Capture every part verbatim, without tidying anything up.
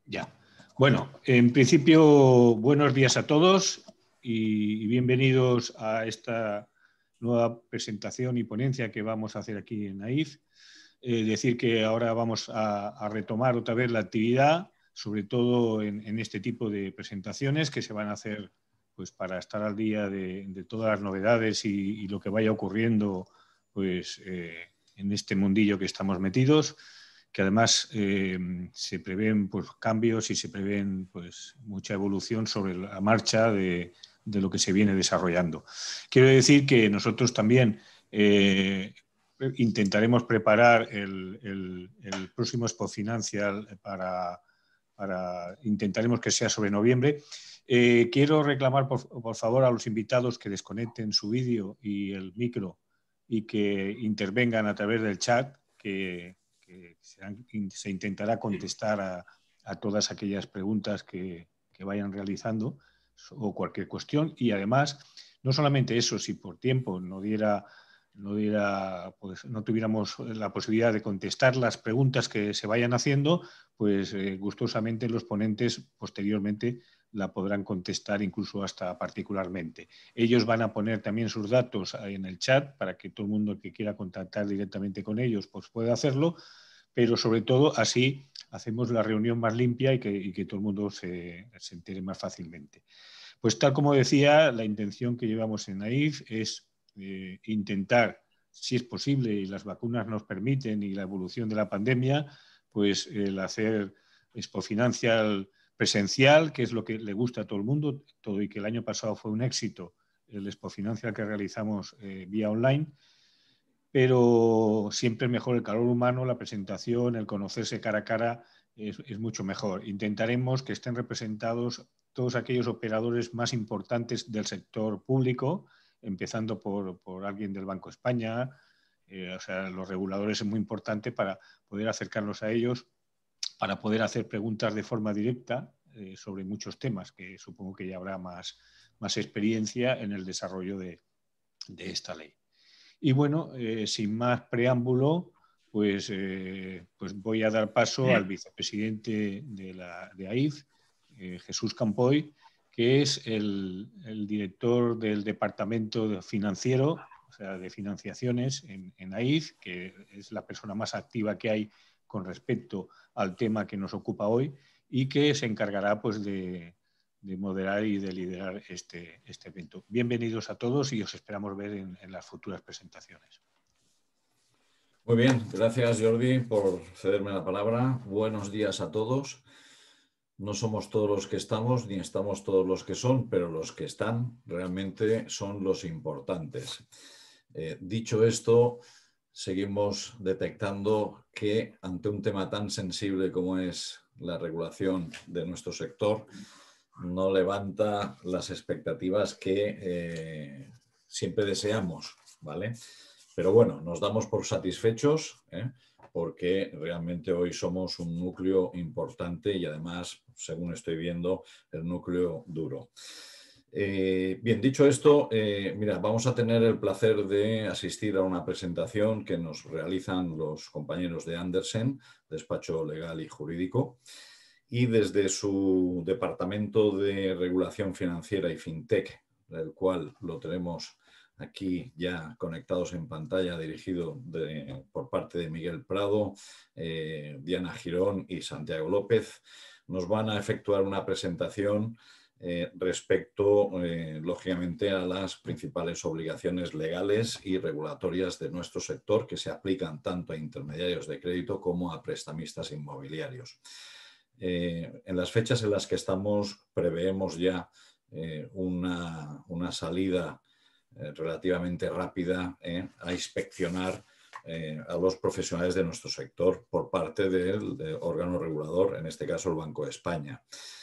Ya. Bueno, en principio, buenos días a todos y bienvenidos a esta nueva presentación y ponencia que vamos a hacer aquí en AIF. Eh, decir que ahora vamos a, a retomar otra vez la actividad, sobre todo en, en este tipo de presentaciones que se van a hacer pues, para estar al día de, de todas las novedades y, y lo que vaya ocurriendo pues, eh, en este mundillo que estamos metidos, que además eh, se prevén pues, cambios y se prevén pues, mucha evolución sobre la marcha de, de lo que se viene desarrollando. Quiero decir que nosotros también eh, intentaremos preparar el, el, el próximo Expo Financial para, para, intentaremos que sea sobre noviembre. Eh, quiero reclamar, por, por favor, a los invitados que desconecten su vídeo y el micro y que intervengan a través del chat, que, que se, se intentará contestar a, a todas aquellas preguntas que, que vayan realizando o cualquier cuestión. Y además, no solamente eso, si por tiempo no diera... No, diera, pues, no tuviéramos la posibilidad de contestar las preguntas que se vayan haciendo, pues eh, gustosamente los ponentes posteriormente la podrán contestar incluso hasta particularmente. Ellos van a poner también sus datos en el chat para que todo el mundo que quiera contactar directamente con ellos pues pueda hacerlo, pero sobre todo así hacemos la reunión más limpia y que, y que todo el mundo se, se entere más fácilmente. Pues tal como decía, la intención que llevamos en AIF es Eh, intentar, si es posible y las vacunas nos permiten y la evolución de la pandemia, pues el hacer Expo Financial presencial, que es lo que le gusta a todo el mundo, todo y que el año pasado fue un éxito el Expo Financial que realizamos eh, vía online, pero siempre mejor el calor humano, la presentación, el conocerse cara a cara es, es mucho mejor. Intentaremos que estén representados todos aquellos operadores más importantes del sector público, empezando por, por alguien del Banco de España. Eh, o sea, los reguladores es muy importante para poder acercarnos a ellos, para poder hacer preguntas de forma directa eh, sobre muchos temas, que supongo que ya habrá más, más experiencia en el desarrollo de, de esta ley. Y bueno, eh, sin más preámbulo, pues, eh, pues voy a dar paso al vicepresidente de, la, de AIF, eh, Jesús Campoy, que es el, el director del departamento financiero, o sea, de financiaciones en, en AIF, que es la persona más activa que hay con respecto al tema que nos ocupa hoy y que se encargará pues, de, de moderar y de liderar este, este evento. Bienvenidos a todos y os esperamos ver en, en las futuras presentaciones. Muy bien, gracias Jordi por cederme la palabra. Buenos días a todos. No somos todos los que estamos, ni estamos todos los que son, pero los que están realmente son los importantes. Eh, dicho esto, seguimos detectando que ante un tema tan sensible como es la regulación de nuestro sector, no levanta las expectativas que eh, siempre deseamos, ¿vale? Pero bueno, nos damos por satisfechos, ¿eh? Porque realmente hoy somos un núcleo importante y además, según estoy viendo, el núcleo duro. Eh, bien, dicho esto, eh, mira, vamos a tener el placer de asistir a una presentación que nos realizan los compañeros de Andersen, despacho legal y jurídico, y desde su departamento de regulación financiera y fintech, del cual lo tenemos aquí ya conectados en pantalla, dirigido de, por parte de Miguel Prado, eh, Diana Girón y Santiago López, nos van a efectuar una presentación eh, respecto, eh, lógicamente, a las principales obligaciones legales y regulatorias de nuestro sector que se aplican tanto a intermediarios de crédito como a prestamistas inmobiliarios. Eh, en las fechas en las que estamos preveemos ya eh, una, una salida eh, relativamente rápida eh, a inspeccionar eh, a los profesionales de nuestro sector por parte del, del órgano regulador, en este caso el Banco de España.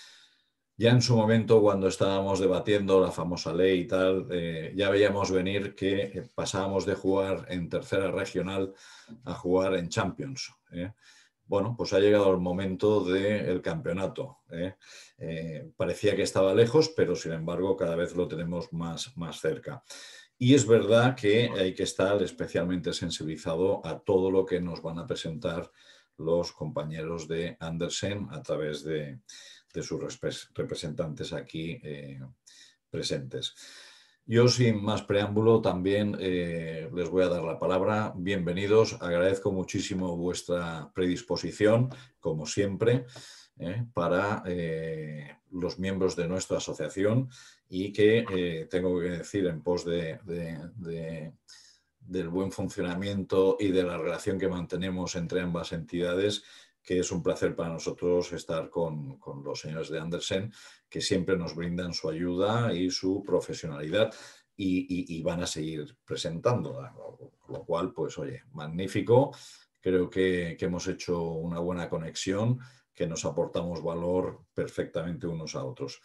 Ya en su momento, cuando estábamos debatiendo la famosa ley y tal, eh, ya veíamos venir que pasábamos de jugar en tercera regional a jugar en Champions. ¿eh? Bueno, pues ha llegado el momento del campeonato. ¿eh? Eh, parecía que estaba lejos, pero sin embargo cada vez lo tenemos más, más cerca. Y es verdad que hay que estar especialmente sensibilizado a todo lo que nos van a presentar los compañeros de Andersen a través de, de sus representantes aquí eh, presentes. Yo, sin más preámbulo, también eh, les voy a dar la palabra. Bienvenidos. Agradezco muchísimo vuestra predisposición, como siempre, eh, para eh, los miembros de nuestra asociación y que, eh, tengo que decir, en pos de, de, de, del buen funcionamiento y de la relación que mantenemos entre ambas entidades, que es un placer para nosotros estar con, con los señores de Andersen, que siempre nos brindan su ayuda y su profesionalidad y, y, y van a seguir presentándola. Con lo cual, pues oye, magnífico. Creo que, que hemos hecho una buena conexión, que nos aportamos valor perfectamente unos a otros.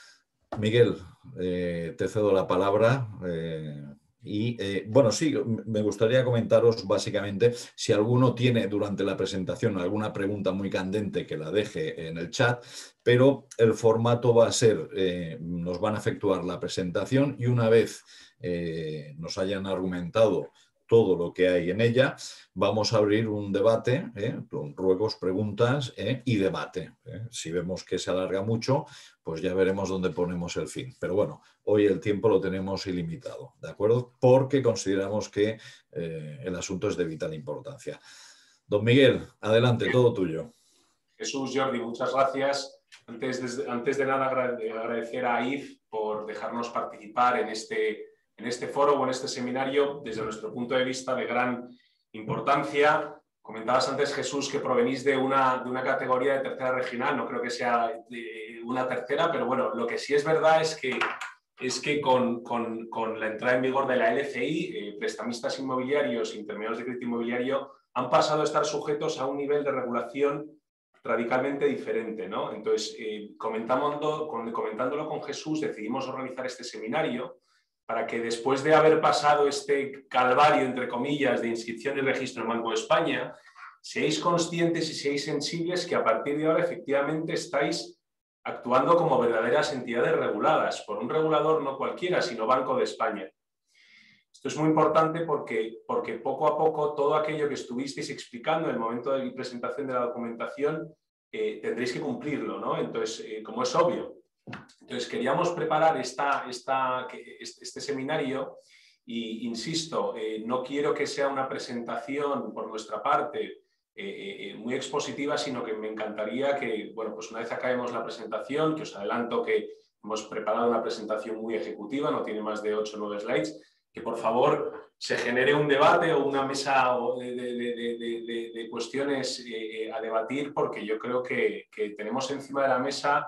Miguel, eh, te cedo la palabra. Eh, Y eh, bueno, sí, me gustaría comentaros básicamente si alguno tiene durante la presentación alguna pregunta muy candente, que la deje en el chat, pero el formato va a ser, eh, nos van a efectuar la presentación y una vez eh, nos hayan argumentado todo lo que hay en ella, vamos a abrir un debate, ¿eh? con ruegos, preguntas ¿eh? y debate. ¿eh? Si vemos que se alarga mucho, pues ya veremos dónde ponemos el fin. Pero bueno, hoy el tiempo lo tenemos ilimitado, ¿de acuerdo? Porque consideramos que eh, el asunto es de vital importancia. Don Miguel, adelante, todo tuyo. Jesús, Jordi, muchas gracias. Antes de, antes de nada, agradecer a I F por dejarnos participar en este, en este foro o en este seminario desde nuestro punto de vista de gran importancia. Comentabas antes, Jesús, que provenís de una, de una categoría de tercera regional. No creo que sea una tercera, pero bueno, lo que sí es verdad es que, es que con, con, con la entrada en vigor de la L C I, eh, prestamistas inmobiliarios, intermediarios de crédito inmobiliario, han pasado a estar sujetos a un nivel de regulación radicalmente diferente, ¿no? Entonces, eh, comentándolo, comentándolo con Jesús, decidimos organizar este seminario para que después de haber pasado este calvario, entre comillas, de inscripción y registro en Banco de España, seáis conscientes y seáis sensibles que a partir de ahora efectivamente estáis actuando como verdaderas entidades reguladas, por un regulador no cualquiera, sino Banco de España. Esto es muy importante porque, porque poco a poco todo aquello que estuvisteis explicando en el momento de la presentación de la documentación eh, tendréis que cumplirlo, ¿no? Entonces, eh, como es obvio. Entonces, queríamos preparar esta, esta, este, este seminario y, insisto, eh, no quiero que sea una presentación por nuestra parte eh, eh, muy expositiva, sino que me encantaría que, bueno, pues una vez acabemos la presentación, que os adelanto que hemos preparado una presentación muy ejecutiva, no tiene más de ocho o nueve slides, que por favor se genere un debate o una mesa de, de, de, de, de cuestiones eh, a debatir, porque yo creo que, que tenemos encima de la mesa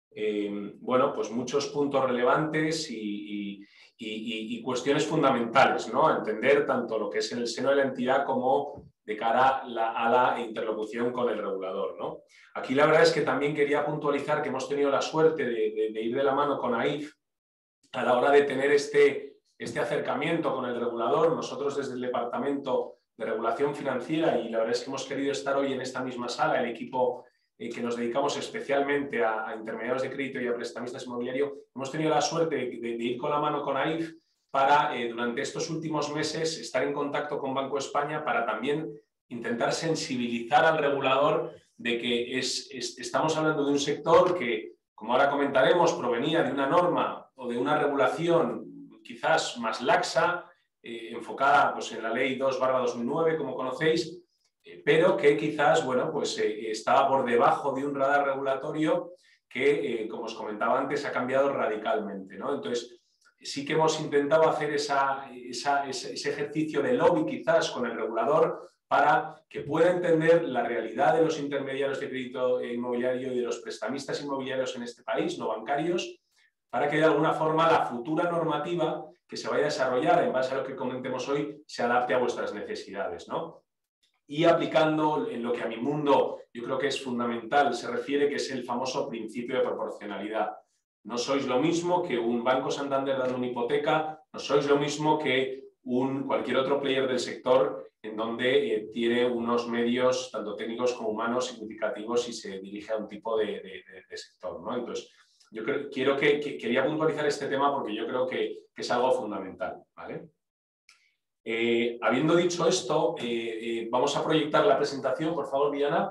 eh, bueno, pues muchos puntos relevantes y, y, y, y cuestiones fundamentales, ¿no? A entender tanto lo que es en el seno de la entidad como de cara la, a la interlocución con el regulador, ¿no? Aquí la verdad es que también quería puntualizar que hemos tenido la suerte de, de, de ir de la mano con A I F a la hora de tener este este acercamiento con el regulador. Nosotros desde el Departamento de Regulación Financiera, y la verdad es que hemos querido estar hoy en esta misma sala, el equipo eh, que nos dedicamos especialmente a, a intermediarios de crédito y a prestamistas inmobiliarios, hemos tenido la suerte de, de, de ir con la mano con A I F para eh, durante estos últimos meses estar en contacto con Banco de España para también intentar sensibilizar al regulador de que es, es, estamos hablando de un sector que, como ahora comentaremos, provenía de una norma o de una regulación quizás más laxa, eh, enfocada pues, en la ley dos barra dos mil nueve, como conocéis, eh, pero que quizás bueno, pues, eh, estaba por debajo de un radar regulatorio que, eh, como os comentaba antes, ha cambiado radicalmente, ¿no? Entonces, sí que hemos intentado hacer esa, esa, ese, ese ejercicio de lobby quizás con el regulador para que pueda entender la realidad de los intermediarios de crédito inmobiliario y de los prestamistas inmobiliarios en este país, no bancarios, para que de alguna forma la futura normativa que se vaya a desarrollar en base a lo que comentemos hoy se adapte a vuestras necesidades, ¿no? Y aplicando en lo que a mi mundo yo creo que es fundamental, se refiere, que es el famoso principio de proporcionalidad. No sois lo mismo que un Banco Santander dando una hipoteca, no sois lo mismo que un, cualquier otro player del sector en donde eh, tiene unos medios, tanto técnicos como humanos, significativos y se dirige a un tipo de, de, de sector, ¿no? Entonces, yo creo, quiero que, que, quería puntualizar este tema porque yo creo que, que es algo fundamental, ¿vale? Eh, habiendo dicho esto, eh, eh, vamos a proyectar la presentación, por favor, Diana.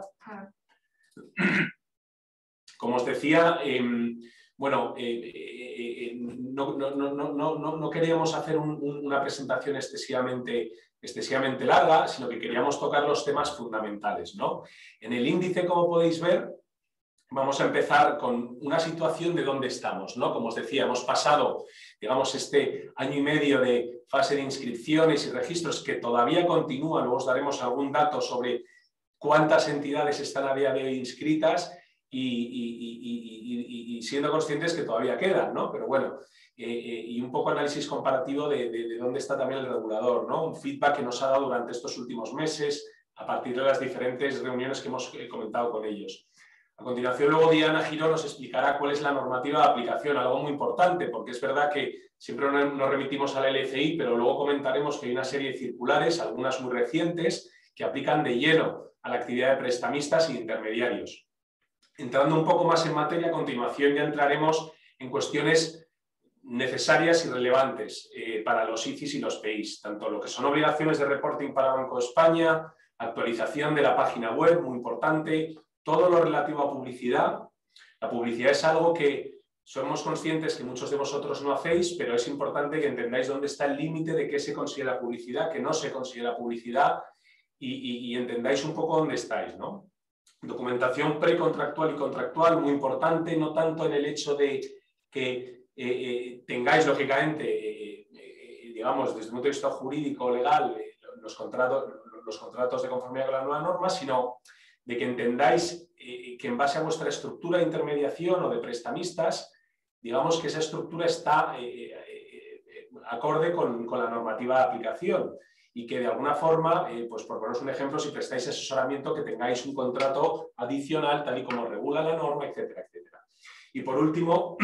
Como os decía, eh, bueno, eh, eh, no, no, no, no, no, no queríamos hacer un, un, una presentación excesivamente, excesivamente larga, sino que queríamos tocar los temas fundamentales, ¿no? En el índice, como podéis ver, vamos a empezar con una situación de dónde estamos, ¿no? Como os decía, hemos pasado, digamos, este año y medio de fase de inscripciones y registros que todavía continúan. Luego os daremos algún dato sobre cuántas entidades están a día de hoy inscritas y, y, y, y, y siendo conscientes que todavía quedan, ¿no? Pero bueno, eh, eh, y un poco análisis comparativo de, de, de dónde está también el regulador, ¿no? Un feedback que nos ha dado durante estos últimos meses a partir de las diferentes reuniones que hemos comentado con ellos. A continuación, luego Diana Giró nos explicará cuál es la normativa de aplicación, algo muy importante, porque es verdad que siempre nos remitimos a la L C I, pero luego comentaremos que hay una serie de circulares, algunas muy recientes, que aplican de lleno a la actividad de prestamistas y intermediarios. Entrando un poco más en materia, a continuación ya entraremos en cuestiones necesarias y relevantes eh, para los I C Is y los P Is, tanto lo que son obligaciones de reporting para Banco de España, actualización de la página web, muy importante, todo lo relativo a publicidad. La publicidad es algo que somos conscientes que muchos de vosotros no hacéis, pero es importante que entendáis dónde está el límite de qué se considera publicidad, qué no se considera publicidad y, y, y entendáis un poco dónde estáis, ¿no? Documentación precontractual y contractual, muy importante, no tanto en el hecho de que eh, eh, tengáis, lógicamente, eh, eh, digamos, desde el punto de vista jurídico o legal, eh, los, contratos, los contratos de conformidad con la nueva norma, sino de que entendáis eh, que en base a vuestra estructura de intermediación o de prestamistas, digamos que esa estructura está eh, eh, eh, acorde con, con la normativa de aplicación y que de alguna forma, eh, pues por poneros un ejemplo, si prestáis asesoramiento, que tengáis un contrato adicional tal y como regula la norma, etcétera, etcétera. Y por último,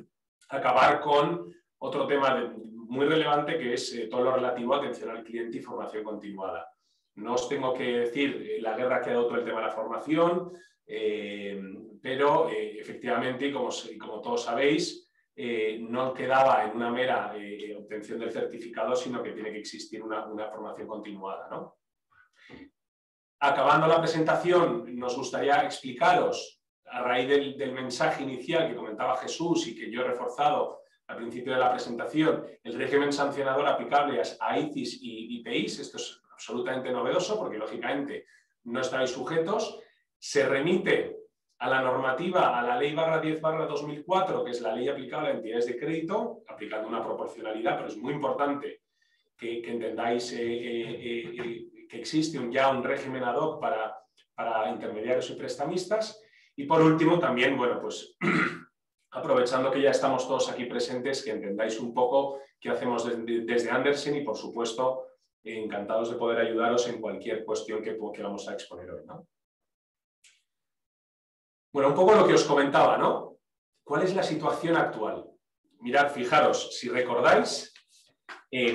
acabar con otro tema de, muy relevante que es eh, todo lo relativo a atención al cliente y formación continuada. No os tengo que decir la guerra que ha dado todo el tema de la formación, eh, pero eh, efectivamente, como, como todos sabéis, eh, no quedaba en una mera eh, obtención del certificado, sino que tiene que existir una, una formación continuada, ¿no? Acabando la presentación, nos gustaría explicaros, a raíz del, del mensaje inicial que comentaba Jesús y que yo he reforzado al principio de la presentación, el régimen sancionador aplicable a I C Is y, y P Is. Esto es absolutamente novedoso porque, lógicamente, no estáis sujetos. Se remite a la normativa, a la ley barra diez barra dos mil cuatro, que es la ley aplicable a entidades de crédito, aplicando una proporcionalidad, pero es muy importante que, que entendáis eh, eh, eh, que existe un, ya un régimen ad hoc para, para intermediarios y prestamistas. Y por último, también, bueno, pues aprovechando que ya estamos todos aquí presentes, que entendáis un poco qué hacemos desde, desde Andersen y, por supuesto, encantados de poder ayudaros en cualquier cuestión que, que vamos a exponer hoy, ¿no? Bueno, un poco lo que os comentaba, ¿no? ¿Cuál es la situación actual? Mirad, fijaros, si recordáis, eh,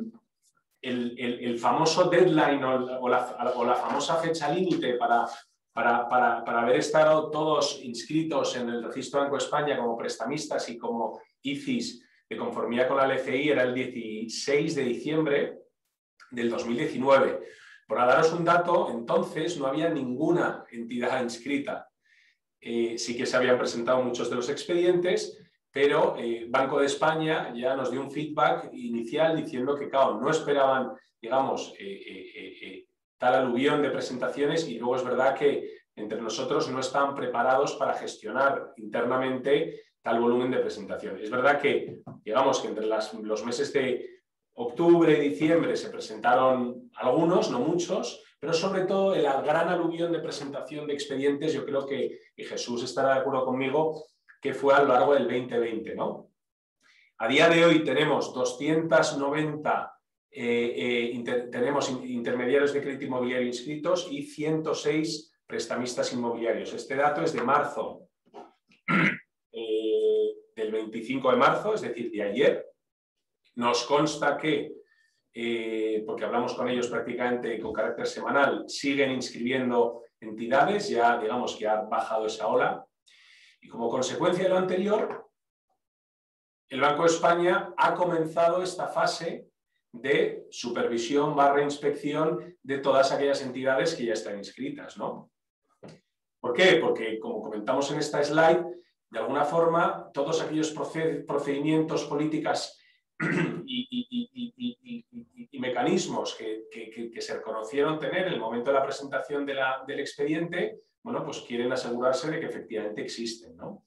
el, el, el famoso deadline o, o, la, o la famosa fecha límite para, para, para, para haber estado todos inscritos en el registro Banco de España como prestamistas y como I C Is de conformidad con la L C I era el dieciséis de diciembre del dos mil diecinueve. Por daros un dato, entonces no había ninguna entidad inscrita. Eh, sí que se habían presentado muchos de los expedientes, pero eh, Banco de España ya nos dio un feedback inicial diciendo que, claro, no esperaban, digamos, eh, eh, eh, tal aluvión de presentaciones y luego es verdad que entre nosotros no estaban preparados para gestionar internamente tal volumen de presentaciones. Es verdad que, digamos, que entre las, los meses de octubre y diciembre se presentaron algunos, no muchos, pero sobre todo el gran aluvión de presentación de expedientes, yo creo que, y Jesús estará de acuerdo conmigo, que fue a lo largo del veinte veinte, ¿no? A día de hoy tenemos doscientos noventa eh, eh, inter, tenemos intermediarios de crédito inmobiliario inscritos y ciento seis prestamistas inmobiliarios. Este dato es de marzo, eh, del veinticinco de marzo, es decir, de ayer. Nos consta que, eh, porque hablamos con ellos prácticamente con carácter semanal, siguen inscribiendo entidades, ya digamos que ha bajado esa ola. Y como consecuencia de lo anterior, el Banco de España ha comenzado esta fase de supervisión barra inspección de todas aquellas entidades que ya están inscritas, ¿no? ¿Por qué? Porque, como comentamos en esta slide, de alguna forma, todos aquellos procedimientos, políticas y, y, y, y, y, y mecanismos que, que, que se reconocieron tener en el momento de la presentación de la, del expediente, bueno, pues quieren asegurarse de que efectivamente existen, ¿no?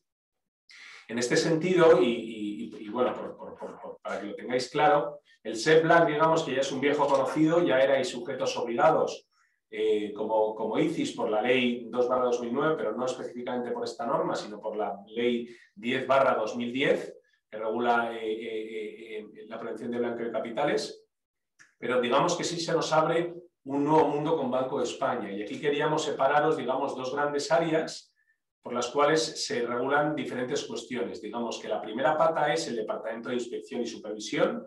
En este sentido, y, y, y bueno, por, por, por, por, para que lo tengáis claro, el S E P Black, digamos que ya es un viejo conocido, ya erais sujetos obligados eh, como, como I C I S por la ley dos barra dos mil nueve, pero no específicamente por esta norma, sino por la ley diez barra dos mil diez, que regula eh, eh, eh, la prevención de blanqueo de capitales. Pero digamos que sí se nos abre un nuevo mundo con Banco de España. Y aquí queríamos separaros, digamos, dos grandes áreas por las cuales se regulan diferentes cuestiones. Digamos que la primera pata es el Departamento de Inspección y Supervisión,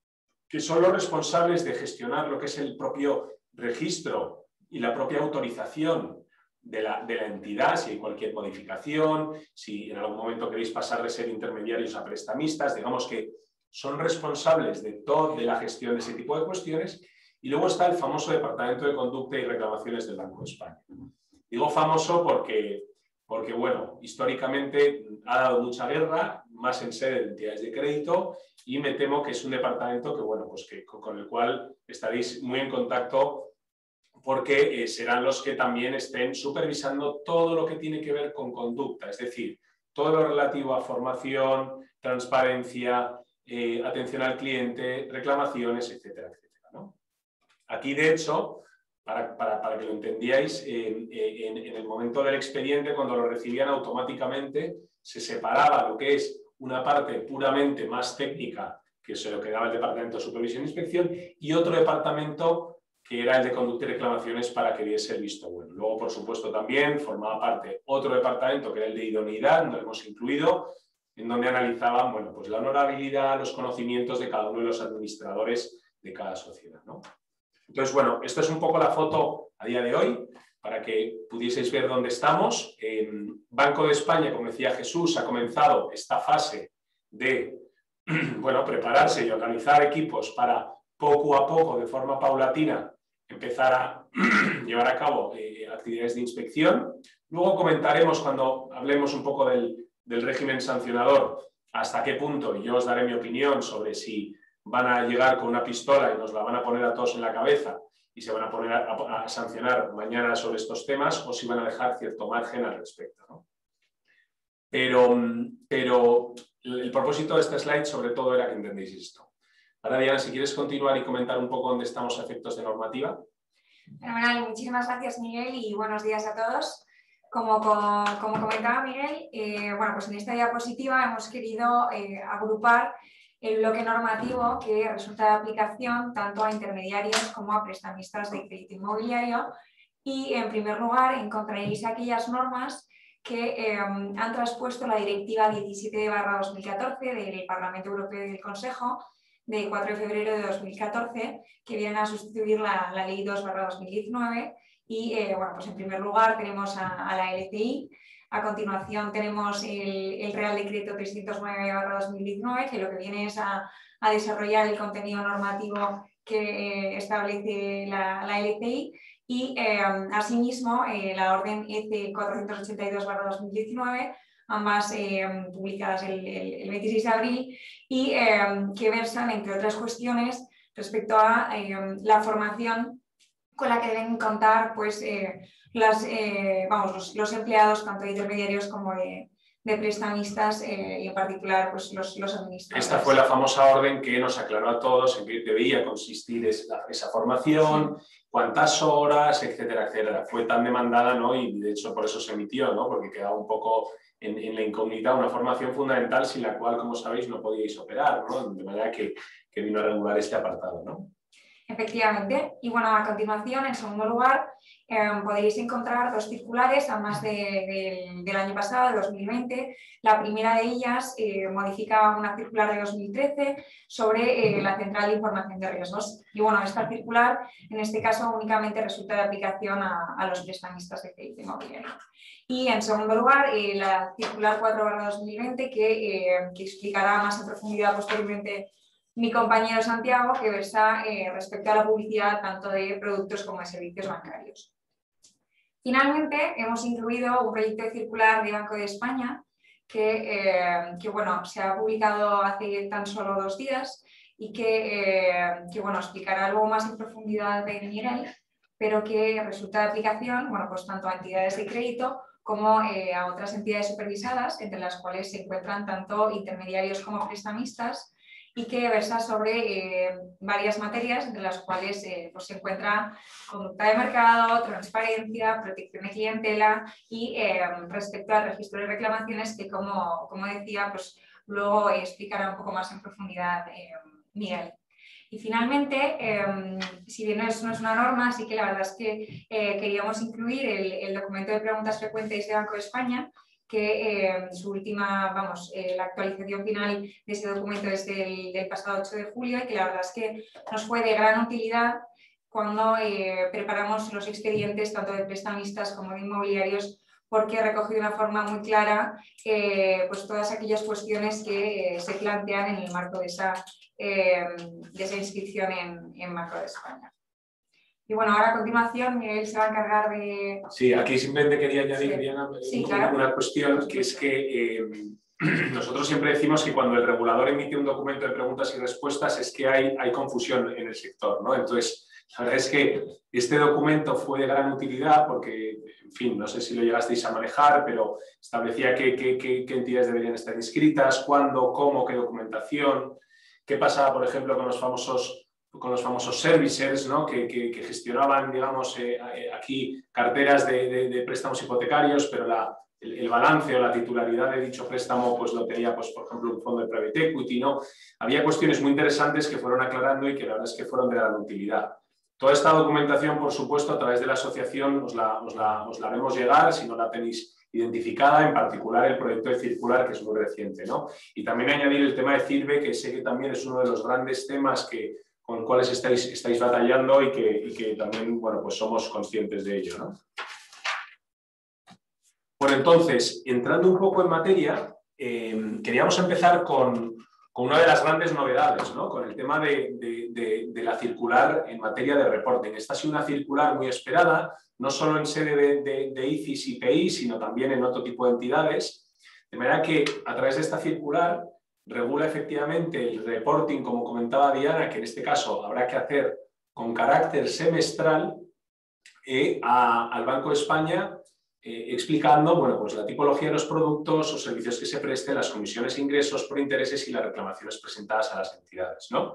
que son los responsables de gestionar lo que es el propio registro y la propia autorización de la, de la entidad, si hay cualquier modificación, si en algún momento queréis pasar de ser intermediarios a prestamistas, digamos que son responsables de toda de la gestión de ese tipo de cuestiones. Y luego está el famoso Departamento de Conducta y Reclamaciones del Banco de España. Digo famoso porque, porque bueno, históricamente ha dado mucha guerra, más en sede de entidades de crédito, y me temo que es un departamento que, bueno, pues que, con el cual estaréis muy en contacto, porque eh, serán los que también estén supervisando todo lo que tiene que ver con conducta, es decir, todo lo relativo a formación, transparencia, eh, atención al cliente, reclamaciones, etcétera, etcétera, ¿no? Aquí, de hecho, para, para, para que lo entendíais, eh, eh, en, en el momento del expediente, cuando lo recibían automáticamente, se separaba lo que es una parte puramente más técnica, que se lo quedaba el Departamento de Supervisión e Inspección, y otro departamento que era el de Conducta y Reclamaciones para que diese el visto bueno. Luego, por supuesto, también formaba parte otro departamento que era el de Idoneidad, donde lo hemos incluido, en donde analizaban, bueno, pues la honorabilidad, los conocimientos de cada uno de los administradores de cada sociedad, ¿no? Entonces, bueno, esta es un poco la foto a día de hoy, para que pudieseis ver dónde estamos. En Banco de España, como decía Jesús, ha comenzado esta fase de, bueno, prepararse y organizar equipos para poco a poco, de forma paulatina, empezar a llevar a cabo eh, actividades de inspección. Luego comentaremos, cuando hablemos un poco del, del régimen sancionador, hasta qué punto, y yo os daré mi opinión sobre si van a llegar con una pistola y nos la van a poner a todos en la cabeza y se van a poner a, a, a sancionar mañana sobre estos temas, o si van a dejar cierto margen al respecto, ¿no? Pero, pero el propósito de este slide sobre todo era que entendéis esto. Ahora, Diana, si quieres continuar y comentar un poco dónde estamos a efectos de normativa. Fenomenal, muchísimas gracias, Miguel, y buenos días a todos. Como, como, como comentaba Miguel, eh, bueno, pues en esta diapositiva hemos querido eh, agrupar el bloque normativo que resulta de aplicación tanto a intermediarios como a prestamistas de crédito inmobiliario, y en primer lugar encontraréis aquellas normas que eh, han traspuesto la Directiva diecisiete barra dos mil catorce del Parlamento Europeo y del Consejo de cuatro de febrero de dos mil catorce, que vienen a sustituir la, la Ley dos barra dos mil diecinueve. Y eh, bueno, pues en primer lugar tenemos a, a la L C I. A continuación tenemos el, el Real Decreto trescientos nueve barra dos mil diecinueve, que lo que viene es a, a desarrollar el contenido normativo que eh, establece la, la L C I, y eh, asimismo eh, la Orden E C cuatrocientos ochenta y dos barra dos mil diecinueve, ambas eh, publicadas el, el, el veintiséis de abril, y eh, que versan, entre otras cuestiones, respecto a eh, la formación con la que deben contar, pues, eh, las, eh, vamos, los, los empleados, tanto de intermediarios como de, de prestamistas, eh, y en particular pues, los, los administradores. Esta fue la famosa orden que nos aclaró a todos en qué debía consistir esa, esa formación, sí, cuántas horas, etcétera, etcétera. Fue tan demandada, ¿no? Y de hecho por eso se emitió, ¿no? Porque quedaba un poco en, en la incógnita una formación fundamental sin la cual, como sabéis, no podíais operar, ¿no? De manera que, que vino a regular este apartado, ¿no? Efectivamente. Y bueno, a continuación, en segundo lugar, eh, podéis encontrar dos circulares, además de, de, del año pasado, de dos mil veinte. La primera de ellas eh, modifica una circular de dos mil trece sobre eh, la Central de Información de Riesgos. Y bueno, esta circular, en este caso, únicamente resulta de aplicación a, a los prestamistas de crédito inmobiliario. Y en segundo lugar, eh, la circular cuatro barra dos mil veinte, que, eh, que explicará más en profundidad posteriormente mi compañero Santiago, que versa eh, respecto a la publicidad tanto de productos como de servicios bancarios. Finalmente, hemos incluido un proyecto de circular de Banco de España que, eh, que bueno, se ha publicado hace tan solo dos días y que, eh, que bueno, explicará algo más en profundidad de Miguel, pero que resulta de aplicación, bueno, pues tanto a entidades de crédito como eh, a otras entidades supervisadas, entre las cuales se encuentran tanto intermediarios como prestamistas, y que versa sobre eh, varias materias, entre las cuales eh, pues se encuentra conducta de mercado, transparencia, protección de clientela y eh, respecto al registro de reclamaciones, que como, como decía, pues luego explicará un poco más en profundidad eh, Miguel. Y finalmente, eh, si bien no es, no es una norma, sí que la verdad es que eh, queríamos incluir el, el documento de preguntas frecuentes de Banco de España, que eh, su última, vamos, eh, la actualización final de ese documento es del, del pasado ocho de julio y que la verdad es que nos fue de gran utilidad cuando eh, preparamos los expedientes tanto de prestamistas como de inmobiliarios, porque recoge de una forma muy clara eh, pues todas aquellas cuestiones que eh, se plantean en el marco de esa, eh, de esa inscripción en, en Banco de España. Y bueno, ahora a continuación Miguel se va a encargar de... Sí, aquí simplemente quería añadir, Sí. Diana, Sí, una, claro. una cuestión, que es que eh, nosotros siempre decimos que cuando el regulador emite un documento de preguntas y respuestas es que hay, hay confusión en el sector, ¿no? Entonces, la verdad es que este documento fue de gran utilidad porque, en fin, no sé si lo llegasteis a manejar, pero establecía qué, qué, qué, qué entidades deberían estar inscritas, cuándo, cómo, qué documentación, qué pasaba, por ejemplo, con los famosos... con los famosos servicers, ¿no? que, que, que gestionaban, digamos, eh, aquí carteras de, de, de préstamos hipotecarios, pero la, el, el balance o la titularidad de dicho préstamo pues lo tenía, pues, por ejemplo, un fondo de private equity, ¿no? Había cuestiones muy interesantes que fueron aclarando y que la verdad es que fueron de gran utilidad. Toda esta documentación, por supuesto, a través de la asociación os la, os la, os la haremos llegar, si no la tenéis identificada, en particular el proyecto de circular, que es muy reciente, ¿no? Y también añadir el tema de CIRBE, que sé que también es uno de los grandes temas que con los cuales estáis, estáis batallando y que, y que también, bueno, pues somos conscientes de ello, ¿no? Bueno, entonces, entrando un poco en materia, eh, queríamos empezar con, con una de las grandes novedades, ¿no? Con el tema de, de, de, de la circular en materia de reporting. Esta ha sido una circular muy esperada, no solo en sede de, de, de I C I S y P I, sino también en otro tipo de entidades, de manera que a través de esta circular regula efectivamente el reporting, como comentaba Diana, que en este caso habrá que hacer con carácter semestral eh, a, al Banco de España, eh, explicando, bueno, pues la tipología de los productos o servicios que se presten, las comisiones e ingresos por intereses y las reclamaciones presentadas a las entidades, ¿no?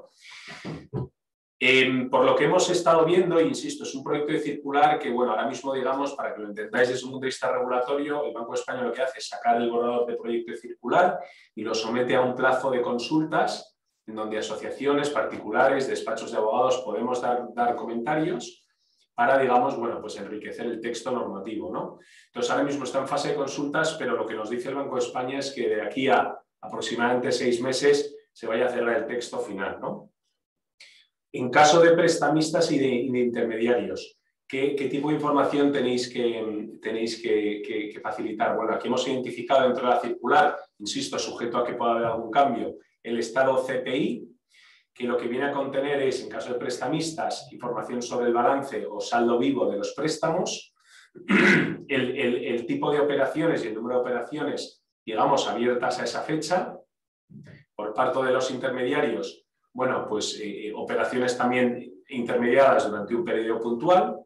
Eh, por lo que hemos estado viendo, insisto, es un proyecto de circular que, bueno, ahora mismo, digamos, para que lo entendáis desde un punto de vista regulatorio, el Banco de España lo que hace es sacar el borrador de proyecto de circular y lo somete a un plazo de consultas en donde asociaciones, particulares, despachos de abogados podemos dar, dar comentarios para, digamos, bueno, pues enriquecer el texto normativo, ¿no? Entonces, ahora mismo está en fase de consultas, pero lo que nos dice el Banco de España es que de aquí a aproximadamente seis meses se vaya a cerrar el texto final, ¿no? En caso de prestamistas y de, y de intermediarios, ¿qué, ¿qué tipo de información tenéis, que, tenéis que, que, que facilitar? Bueno, aquí hemos identificado dentro de la circular, insisto, sujeto a que pueda haber algún cambio, el estado C P I, que lo que viene a contener es, en caso de prestamistas, información sobre el balance o saldo vivo de los préstamos, el, el, el tipo de operaciones y el número de operaciones, digamos, abiertas a esa fecha, por parte de los intermediarios. Bueno, pues eh, operaciones también intermediadas durante un periodo puntual.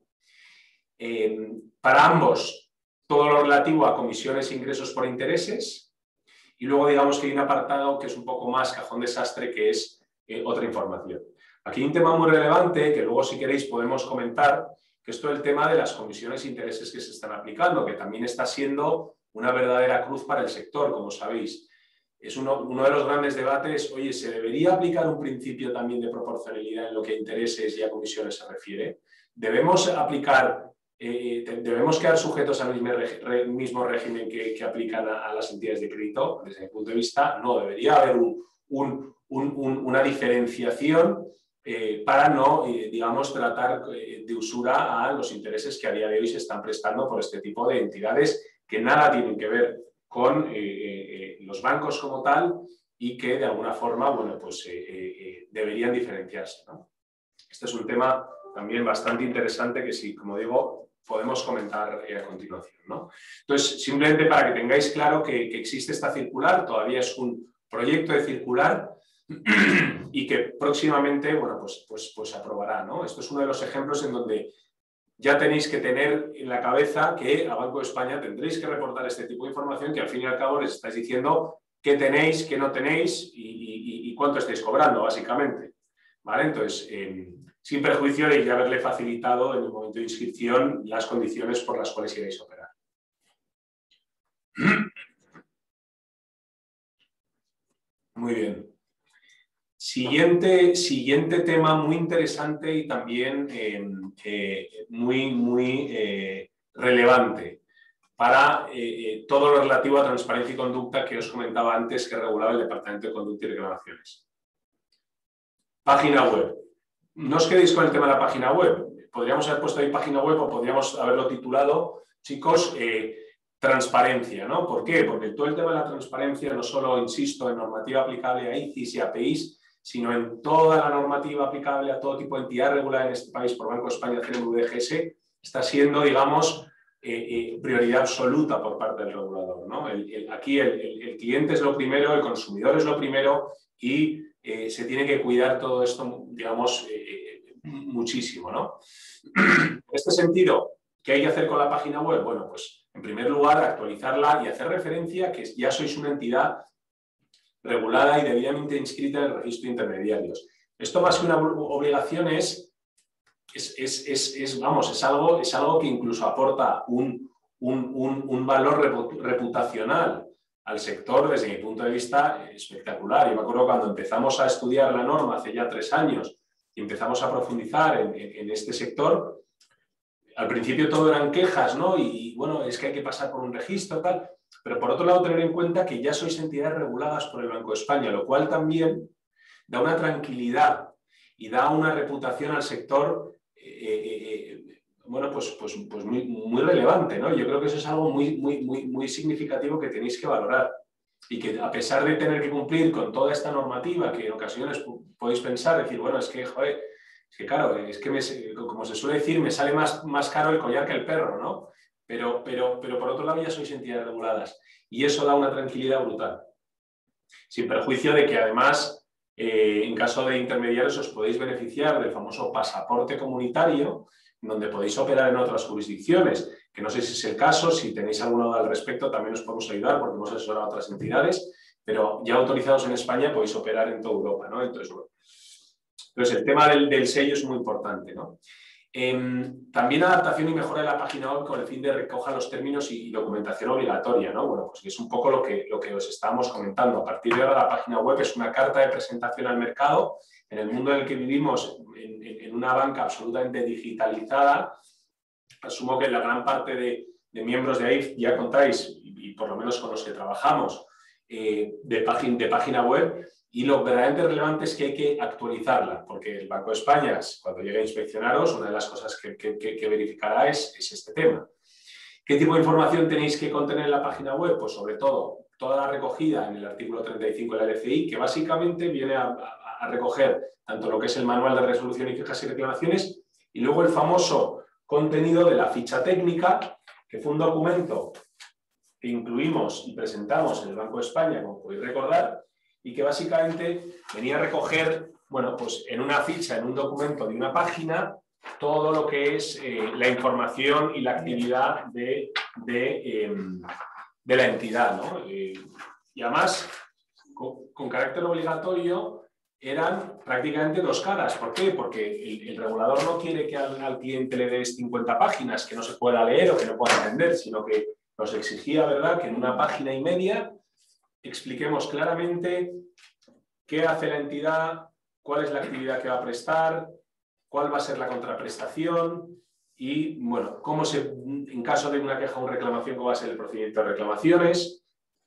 Eh, para ambos, todo lo relativo a comisiones e ingresos por intereses. Y luego, digamos que hay un apartado que es un poco más cajón desastre, que es eh, otra información. Aquí hay un tema muy relevante, que luego, si queréis, podemos comentar, que es todo el tema de las comisiones e intereses que se están aplicando, que también está siendo una verdadera cruz para el sector, como sabéis. Es uno, uno de los grandes debates, oye, ¿se debería aplicar un principio también de proporcionalidad en lo que a intereses y a comisiones se refiere? ¿Debemos aplicar, eh, debemos quedar sujetos al mismo, re, mismo régimen que, que aplican a, a las entidades de crédito? Desde mi punto de vista, no, debería haber un, un, un, un, una diferenciación eh, para no, eh, digamos, tratar eh, de usura a los intereses que a día de hoy se están prestando por este tipo de entidades que nada tienen que ver con eh, eh, los bancos como tal y que de alguna forma, bueno, pues eh, eh, deberían diferenciarse, ¿no? Este es un tema también bastante interesante que sí, como digo, podemos comentar eh, a continuación, ¿no? Entonces, simplemente para que tengáis claro que, que existe esta circular, todavía es un proyecto de circular y que próximamente, bueno, pues, pues, pues aprobará, ¿no? Esto es uno de los ejemplos en donde ya tenéis que tener en la cabeza que a Banco de España tendréis que reportar este tipo de información que al fin y al cabo les estáis diciendo qué tenéis, qué no tenéis y, y, y cuánto estáis cobrando, básicamente, ¿vale? Entonces, eh, sin perjuicio de ya haberle facilitado en el momento de inscripción las condiciones por las cuales iréis a operar. Muy bien. Siguiente, siguiente tema muy interesante y también eh, eh, muy, muy eh, relevante para eh, todo lo relativo a transparencia y conducta que os comentaba antes que regulaba el Departamento de Conducta y Reclamaciones. Página web. No os quedéis con el tema de la página web. Podríamos haber puesto ahí página web o podríamos haberlo titulado, chicos, eh, transparencia, ¿no? ¿Por qué? Porque todo el tema de la transparencia, no solo, insisto, en normativa aplicable a I C I S y a P I S, sino en toda la normativa aplicable a todo tipo de entidad regulada en este país por Banco de España, C N M V, D G S, está siendo, digamos, eh, eh, prioridad absoluta por parte del regulador, ¿no? El, el, aquí el, el, el cliente es lo primero, el consumidor es lo primero y eh, se tiene que cuidar todo esto, digamos, eh, muchísimo, ¿no? En este sentido, ¿qué hay que hacer con la página web? Bueno, pues, en primer lugar, actualizarla y hacer referencia a que ya sois una entidad regulada y debidamente inscrita en el registro de intermediarios. Esto más que una obligación es, es, es, es, es vamos, es algo, es algo que incluso aporta un, un, un, un valor reputacional al sector desde mi punto de vista espectacular. Yo me acuerdo cuando empezamos a estudiar la norma hace ya tres años y empezamos a profundizar en, en, en este sector, al principio todo eran quejas, ¿no? Y, y bueno, es que hay que pasar por un registro, tal. Pero por otro lado, tener en cuenta que ya sois entidades reguladas por el Banco de España, lo cual también da una tranquilidad y da una reputación al sector, eh, eh, bueno, pues, pues, pues muy, muy relevante, ¿no? Yo creo que eso es algo muy, muy, muy, muy significativo que tenéis que valorar. Y que a pesar de tener que cumplir con toda esta normativa, que en ocasiones podéis pensar, decir, bueno, es que, joder, es que claro, es que, me, como se suele decir, me sale más, más caro el collar que el perro, ¿no? Pero, pero, pero por otro lado ya sois entidades reguladas y eso da una tranquilidad brutal. Sin perjuicio de que además, eh, en caso de intermediarios, os podéis beneficiar del famoso pasaporte comunitario, donde podéis operar en otras jurisdicciones, que no sé si es el caso, si tenéis alguna duda al respecto también os podemos ayudar porque hemos asesorado a otras entidades, pero ya autorizados en España podéis operar en toda Europa, ¿no? Entonces, bueno. Entonces el tema del, del sello es muy importante, ¿no? Eh, también adaptación y mejora de la página web con el fin de recoger los términos y documentación obligatoria, ¿no? Bueno, pues es un poco lo que, lo que os estamos comentando. A partir de ahora la página web es una carta de presentación al mercado. En el mundo en el que vivimos, en, en, en una banca absolutamente digitalizada, asumo que la gran parte de, de miembros de A I F ya contáis, y, y por lo menos con los que trabajamos, eh, de, págin, de página web. Y lo verdaderamente relevante es que hay que actualizarla, porque el Banco de España, cuando llegue a inspeccionaros, una de las cosas que, que, que verificará es, es este tema. ¿Qué tipo de información tenéis que contener en la página web? Pues sobre todo, toda la recogida en el artículo treinta y cinco de la L C I, que básicamente viene a, a, a recoger tanto lo que es el manual de resolución y quejas y reclamaciones, y luego el famoso contenido de la ficha técnica, que fue un documento que incluimos y presentamos en el Banco de España, como podéis recordar, y que básicamente venía a recoger, bueno, pues en una ficha, en un documento de una página, todo lo que es eh, la información y la actividad de, de, eh, de la entidad, ¿no? Eh, y además, con, con carácter obligatorio, eran prácticamente dos caras. ¿Por qué? Porque el, el regulador no quiere que al, al cliente le des cincuenta páginas que no se pueda leer o que no pueda entender, sino que nos exigía, ¿verdad?, que en una página y media expliquemos claramente qué hace la entidad, cuál es la actividad que va a prestar, cuál va a ser la contraprestación y, bueno, cómo se, en caso de una queja o una reclamación, cómo va a ser el procedimiento de reclamaciones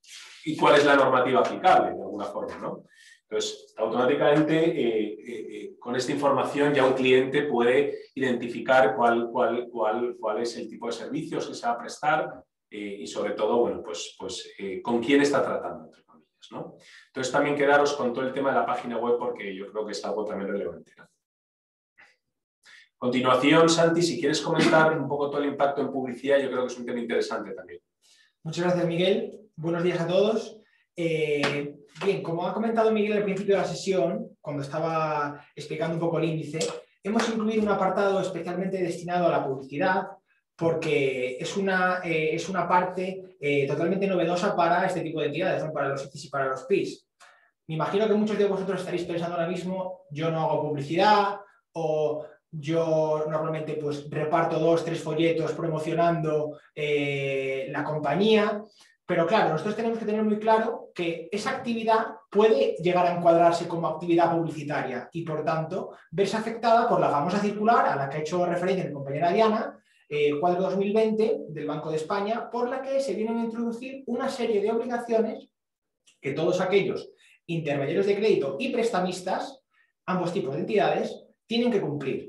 y cuál es la normativa aplicable, de alguna forma, ¿no? Entonces, automáticamente, eh, eh, con esta información ya un cliente puede identificar cuál, cuál, cuál, cuál es el tipo de servicios que se va a prestar, Eh, y sobre todo, bueno, pues, pues eh, con quién está tratando, entre comillas, cuentas, ¿no? Entonces también quedaros con todo el tema de la página web porque yo creo que es algo también relevante, ¿no? A continuación, Santi, si quieres comentar un poco todo el impacto en publicidad, yo creo que es un tema interesante también. Muchas gracias, Miguel. Buenos días a todos. Eh, bien, como ha comentado Miguel al principio de la sesión, cuando estaba explicando un poco el índice, hemos incluido un apartado especialmente destinado a la publicidad porque es una, eh, es una parte eh, totalmente novedosa para este tipo de entidades, ¿no? Para los I C Es y para los P I S. Me imagino que muchos de vosotros estaréis pensando ahora mismo, yo no hago publicidad o yo normalmente pues, reparto dos, tres folletos promocionando eh, la compañía. Pero claro, nosotros tenemos que tener muy claro que esa actividad puede llegar a encuadrarse como actividad publicitaria y, por tanto, verse afectada por la famosa circular a la que ha hecho referencia mi compañera Diana, eh, cuatro dos mil veinte del Banco de España, por la que se vienen a introducir una serie de obligaciones que todos aquellos intermediarios de crédito y prestamistas, ambos tipos de entidades, tienen que cumplir.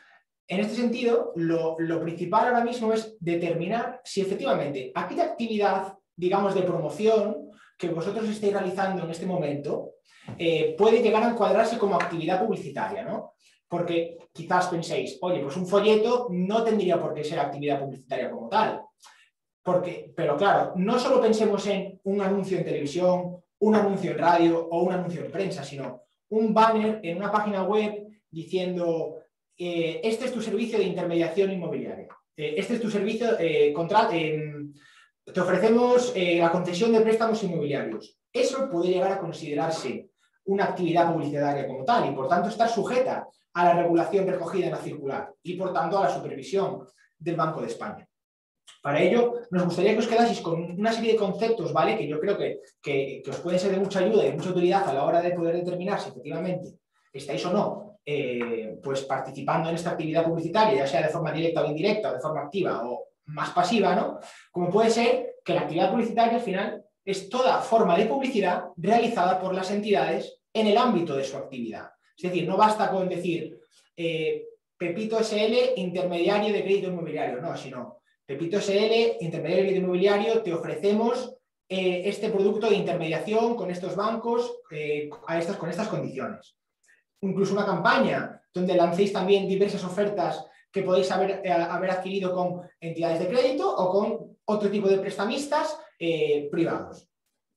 En este sentido, lo, lo principal ahora mismo es determinar si efectivamente aquella actividad, digamos, de promoción que vosotros estéis realizando en este momento eh, puede llegar a encuadrarse como actividad publicitaria, ¿no? Porque quizás penséis, oye, pues un folleto no tendría por qué ser actividad publicitaria como tal. Porque, pero claro, no solo pensemos en un anuncio en televisión, un anuncio en radio o un anuncio en prensa, sino un banner en una página web diciendo eh, este es tu servicio de intermediación inmobiliaria, eh, este es tu servicio, eh, contra, eh, te ofrecemos eh, la concesión de préstamos inmobiliarios. Eso puede llegar a considerarse una actividad publicitaria como tal y por tanto estar sujeta a la regulación recogida en la circular y por tanto a la supervisión del Banco de España. Para ello, nos gustaría que os quedaseis con una serie de conceptos, ¿vale? Que yo creo que, que, que os pueden ser de mucha ayuda y de mucha utilidad a la hora de poder determinar si efectivamente estáis o no eh, pues participando en esta actividad publicitaria, ya sea de forma directa o indirecta, o de forma activa o más pasiva, ¿no? Como puede ser que la actividad publicitaria al final es toda forma de publicidad realizada por las entidades en el ámbito de su actividad. Es decir, no basta con decir eh, Pepito S L, intermediario de crédito inmobiliario, no, sino Pepito S L, intermediario de crédito inmobiliario, te ofrecemos eh, este producto de intermediación con estos bancos eh, a estas, con estas condiciones. Incluso una campaña donde lancéis también diversas ofertas que podéis haber, eh, haber adquirido con entidades de crédito o con otro tipo de prestamistas eh, privados.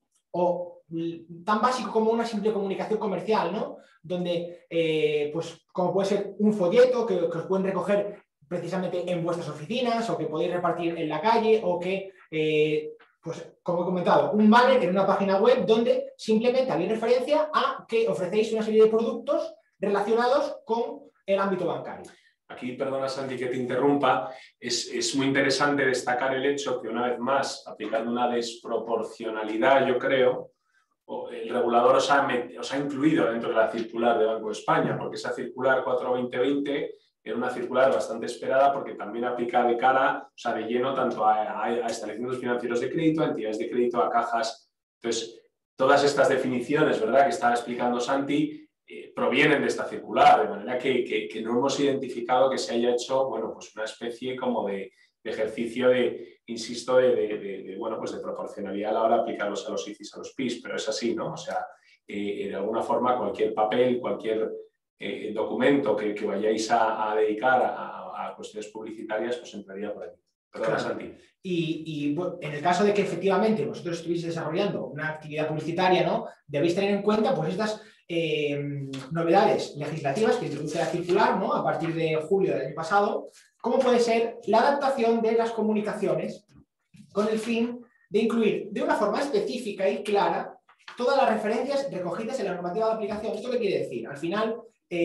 O tan básico como una simple comunicación comercial, ¿no? Donde, eh, pues, como puede ser un folleto que, que os pueden recoger precisamente en vuestras oficinas o que podéis repartir en la calle o que, eh, pues, como he comentado, un banner en una página web donde simplemente hagáis referencia a que ofrecéis una serie de productos relacionados con el ámbito bancario. Aquí, perdona Santi que te interrumpa, es, es muy interesante destacar el hecho que una vez más, aplicando una desproporcionalidad, yo creo, el regulador os ha, os ha incluido dentro de la circular de Banco de España, porque esa circular cuatro veinte veinte era una circular bastante esperada porque también aplica de cara, o sea, de lleno tanto a, a, a establecimientos financieros de crédito, a entidades de crédito, a cajas. Entonces, todas estas definiciones, ¿verdad?, que estaba explicando Santi, eh, provienen de esta circular, de manera que, que, que no hemos identificado que se haya hecho, bueno, pues una especie como de, de ejercicio de, insisto, de, de, de, de, bueno, pues de proporcionalidad a la hora de aplicarlos a los I C Es, a los P I S, pero es así, ¿no? O sea, eh, de alguna forma cualquier papel, cualquier Eh, documento que, que vayáis a, a dedicar a, a cuestiones publicitarias, pues entraría por aquí. Perdona, claro. Santi. Y, y bueno, en el caso de que efectivamente vosotros estuvieseis desarrollando una actividad publicitaria, ¿no?, debéis tener en cuenta pues estas eh, novedades legislativas que introduce la circular, ¿no?, a partir de julio del año pasado, como puede ser la adaptación de las comunicaciones con el fin de incluir de una forma específica y clara todas las referencias recogidas en la normativa de aplicación. ¿Esto qué quiere decir? Al final,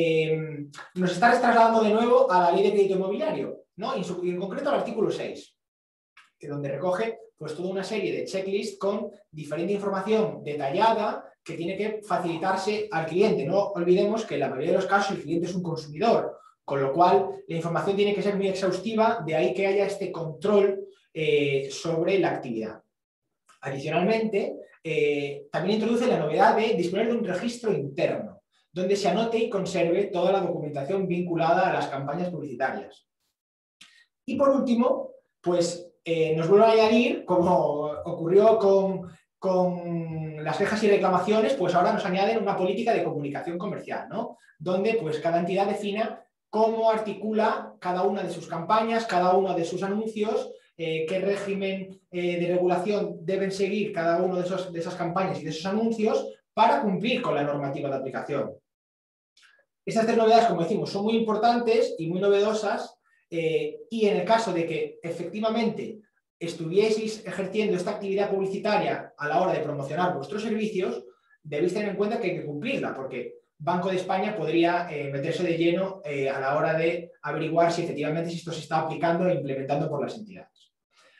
Eh, nos está trasladando de nuevo a la ley de crédito inmobiliario, ¿no? Y en, su, y en concreto al artículo seis, que donde recoge pues, toda una serie de checklists con diferente información detallada que tiene que facilitarse al cliente. No olvidemos que en la mayoría de los casos el cliente es un consumidor, con lo cual la información tiene que ser muy exhaustiva, de ahí que haya este control eh, sobre la actividad. Adicionalmente, eh, también introduce la novedad de disponer de un registro interno, donde se anote y conserve toda la documentación vinculada a las campañas publicitarias. Y por último, pues eh, nos vuelvo a añadir, como ocurrió con con las quejas y reclamaciones, pues ahora nos añaden una política de comunicación comercial, ¿no? Donde pues cada entidad defina cómo articula cada una de sus campañas, cada uno de sus anuncios, eh, qué régimen eh, de regulación deben seguir cada uno de, esos, de esas campañas y de esos anuncios para cumplir con la normativa de aplicación. Estas tres novedades, como decimos, son muy importantes y muy novedosas, eh, y en el caso de que efectivamente estuvieseis ejerciendo esta actividad publicitaria a la hora de promocionar vuestros servicios, debéis tener en cuenta que hay que cumplirla, porque Banco de España podría eh, meterse de lleno eh, a la hora de averiguar si efectivamente si esto se está aplicando e implementando por las entidades.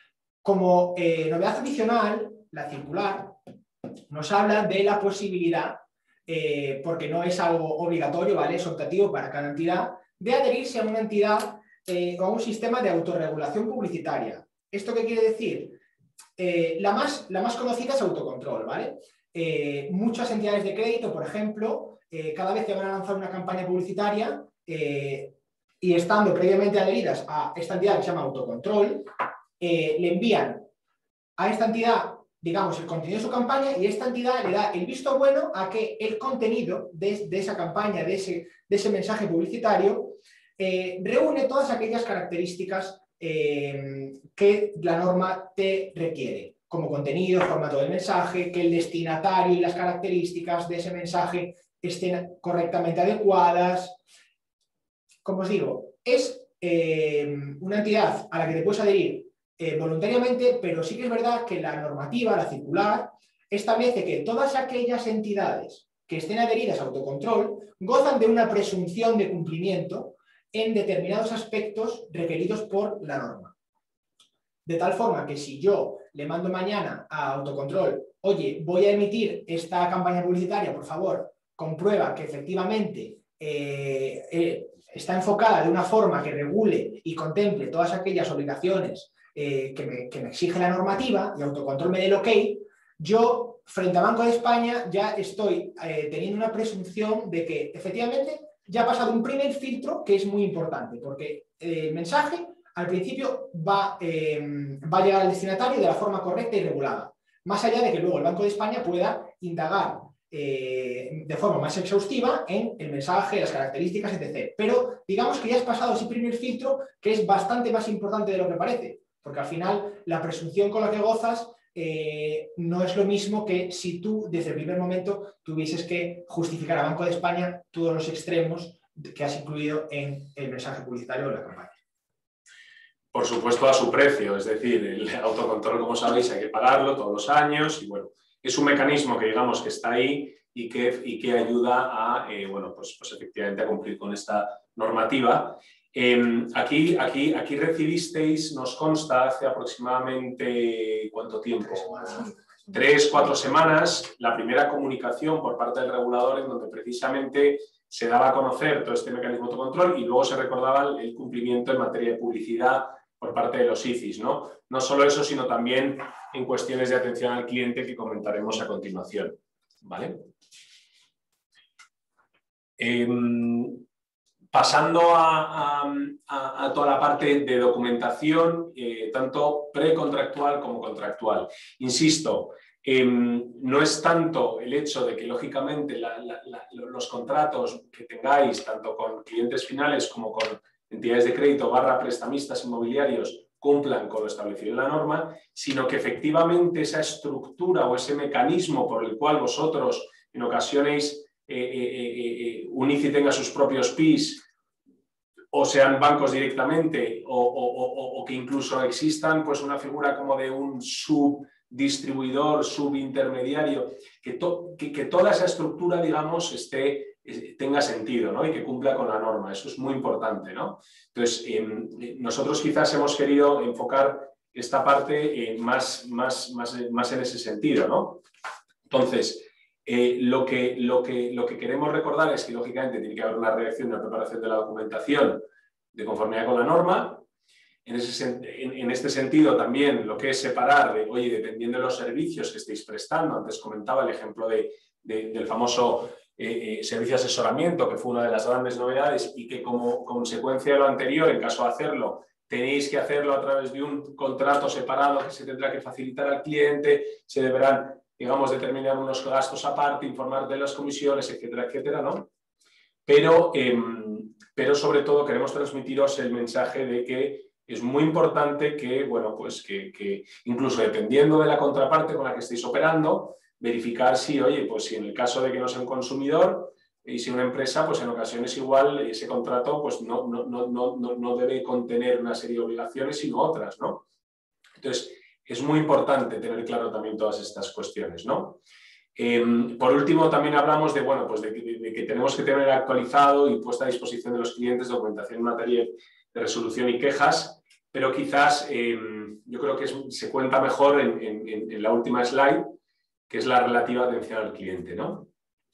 Como eh, novedad adicional, la circular nos habla de la posibilidad, eh, porque no es algo obligatorio, ¿vale? Es optativo para cada entidad, de adherirse a una entidad eh, o a un sistema de autorregulación publicitaria. ¿Esto qué quiere decir? Eh, la, más, la más conocida es autocontrol, ¿vale? Eh, muchas entidades de crédito, por ejemplo, eh, cada vez que van a lanzar una campaña publicitaria eh, y estando previamente adheridas a esta entidad que se llama autocontrol, eh, le envían a esta entidad, digamos, el contenido de su campaña, y esta entidad le da el visto bueno a que el contenido de, de esa campaña, de ese, de ese mensaje publicitario, eh, reúne todas aquellas características eh, que la norma te requiere, como contenido, formato del mensaje, que el destinatario y las características de ese mensaje estén correctamente adecuadas. Como os digo, es eh, una entidad a la que te puedes adherir Eh, voluntariamente, pero sí que es verdad que la normativa, la circular, establece que todas aquellas entidades que estén adheridas a autocontrol gozan de una presunción de cumplimiento en determinados aspectos requeridos por la norma. De tal forma que si yo le mando mañana a autocontrol, oye, voy a emitir esta campaña publicitaria, por favor, comprueba que efectivamente eh, eh, está enfocada de una forma que regule y contemple todas aquellas obligaciones Eh, que, me, que me exige la normativa, y autocontrol me dé el ok, yo, frente a Banco de España, ya estoy eh, teniendo una presunción de que efectivamente ya ha pasado un primer filtro que es muy importante, porque eh, el mensaje al principio va, eh, va a llegar al destinatario de la forma correcta y regulada, más allá de que luego el Banco de España pueda indagar eh, de forma más exhaustiva en el mensaje, las características, etcétera. Pero digamos que ya has pasado ese primer filtro, que es bastante más importante de lo que parece. Porque al final la presunción con la que gozas eh, no es lo mismo que si tú desde el primer momento tuvieses que justificar a Banco de España todos los extremos que has incluido en el mensaje publicitario de la campaña. Por supuesto a su precio, es decir, el autocontrol, como sabéis, hay que pagarlo todos los años y bueno, es un mecanismo que digamos que está ahí y que, y que ayuda a, eh, bueno, pues, pues efectivamente a cumplir con esta normativa. Eh, aquí, aquí, aquí recibisteis, nos consta, hace aproximadamente, ¿cuánto tiempo? Tres, cuatro semanas, la primera comunicación por parte del regulador en donde precisamente se daba a conocer todo este mecanismo de autocontrol y luego se recordaba el cumplimiento en materia de publicidad por parte de los I C Is, ¿no? No solo eso, sino también en cuestiones de atención al cliente que comentaremos a continuación, ¿vale? Eh, Pasando a, a, a toda la parte de documentación, eh, tanto precontractual como contractual. Insisto, eh, no es tanto el hecho de que, lógicamente, la, la, la, los contratos que tengáis, tanto con clientes finales como con entidades de crédito barra prestamistas inmobiliarios, cumplan con lo establecido en la norma, sino que efectivamente esa estructura o ese mecanismo por el cual vosotros, en ocasiones, Eh, eh, eh, Unici tenga sus propios P I S o sean bancos directamente o, o, o, o que incluso existan pues una figura como de un subdistribuidor, subintermediario, que, to, que, que toda esa estructura, digamos, esté, tenga sentido, ¿no? Y que cumpla con la norma. Eso es muy importante, ¿no? Entonces, eh, nosotros quizás hemos querido enfocar esta parte eh, más, más, más, más en ese sentido, ¿no? Entonces, Eh, lo, que, lo, que, lo que queremos recordar es que, lógicamente, tiene que haber una redacción y una preparación de la documentación de conformidad con la norma. En, ese, en, en este sentido, también lo que es separar, de, oye, dependiendo de los servicios que estéis prestando, antes comentaba el ejemplo de, de, del famoso eh, eh, servicio de asesoramiento, que fue una de las grandes novedades y que como consecuencia de lo anterior, en caso de hacerlo, tenéis que hacerlo a través de un contrato separado que se tendrá que facilitar al cliente, se deberán digamos, determinar unos gastos aparte, informar de las comisiones, etcétera, etcétera, ¿no? Pero, eh, pero sobre todo queremos transmitiros el mensaje de que es muy importante que, bueno, pues que, que incluso dependiendo de la contraparte con la que estéis operando, verificar si, oye, pues si en el caso de que no sea un consumidor y si una empresa, pues en ocasiones igual ese contrato pues no, no, no, no, no debe contener una serie de obligaciones, sino otras, ¿no? Entonces, es muy importante tener claro también todas estas cuestiones, ¿no? Eh, por último, también hablamos de, bueno, pues de, de, de que tenemos que tener actualizado y puesta a disposición de los clientes documentación en materia de resolución y quejas, pero quizás eh, yo creo que es, se cuenta mejor en, en, en la última slide, que es la relativa atención al cliente, ¿no?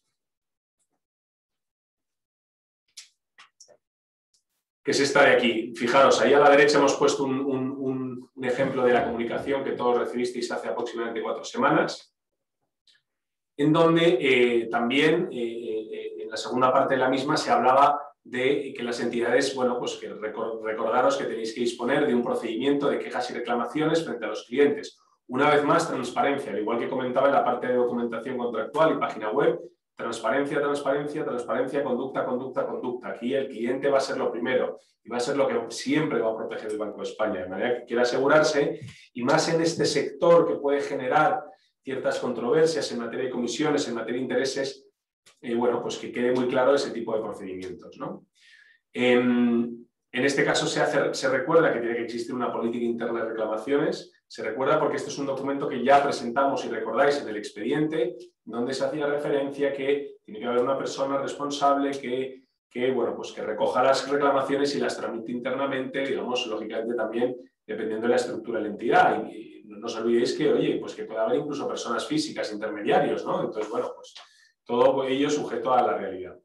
Que es esta de aquí. Fijaros, ahí a la derecha hemos puesto un, un, un, un ejemplo de la comunicación que todos recibisteis hace aproximadamente cuatro semanas, en donde eh, también eh, eh, en la segunda parte de la misma se hablaba de que las entidades, bueno, pues que recordaros que tenéis que disponer de un procedimiento de quejas y reclamaciones frente a los clientes. Una vez más, transparencia, al igual que comentaba en la parte de documentación contractual y página web, transparencia, transparencia, transparencia, conducta, conducta, conducta. Aquí el cliente va a ser lo primero y va a ser lo que siempre va a proteger el Banco de España, de manera que quiera asegurarse, y más en este sector que puede generar ciertas controversias en materia de comisiones, en materia de intereses, eh, bueno, pues que quede muy claro ese tipo de procedimientos, ¿no? En, en este caso se, hace, se recuerda que tiene que existir una política interna de reclamaciones. Se recuerda porque este es un documento que ya presentamos, y recordáis, en el expediente, donde se hacía referencia que tiene que haber una persona responsable que, que, bueno, pues que recoja las reclamaciones y las tramite internamente, digamos, lógicamente también dependiendo de la estructura de la entidad. Y, y no os olvidéis que, oye, pues que puede haber incluso personas físicas, intermediarios, ¿no? Entonces, bueno, pues todo ello sujeto a la realidad.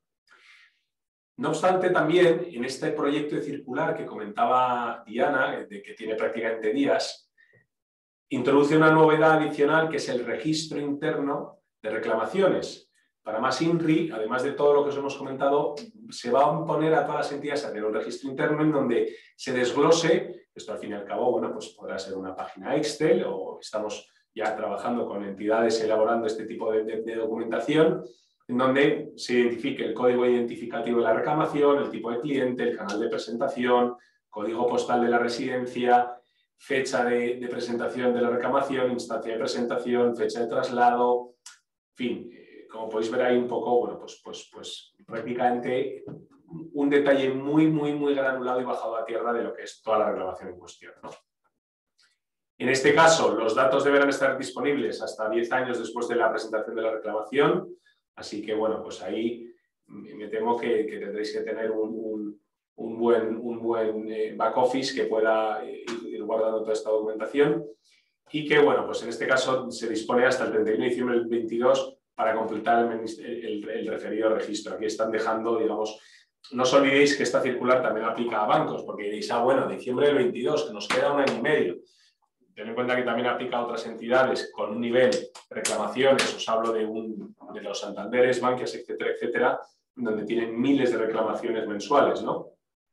No obstante, también en este proyecto de circular que comentaba Diana, de que tiene prácticamente días, introduce una novedad adicional que es el registro interno de reclamaciones. Para más INRI, además de todo lo que os hemos comentado, se va a imponer a todas las entidades a tener un registro interno en donde se desglose, esto al fin y al cabo, bueno, pues podrá ser una página Excel, o estamos ya trabajando con entidades elaborando este tipo de, de, de documentación, en donde se identifique el código identificativo de la reclamación, el tipo de cliente, el canal de presentación, código postal de la residencia, fecha de, de presentación de la reclamación, instancia de presentación, fecha de traslado, en fin, eh, como podéis ver ahí un poco, bueno, pues, pues, pues prácticamente un detalle muy, muy, muy granulado y bajado a tierra de lo que es toda la reclamación en cuestión, ¿no? En este caso, los datos deberán estar disponibles hasta diez años después de la presentación de la reclamación, así que, bueno, pues ahí me temo que, que tendréis que tener un, un, un buen, un buen eh, back office que pueda ir guardando toda esta documentación, y que, bueno, pues en este caso se dispone hasta el treinta y uno de diciembre del veintidós para completar el, el, el referido registro. Aquí están dejando, digamos, no os olvidéis que esta circular también aplica a bancos, porque diréis, ah, bueno, diciembre del veintidós, que nos queda un año y medio. Ten en cuenta que también aplica a otras entidades con un nivel de reclamaciones, os hablo de, un, de los Santanderes, Bankias, etcétera, etcétera, donde tienen miles de reclamaciones mensuales, ¿no?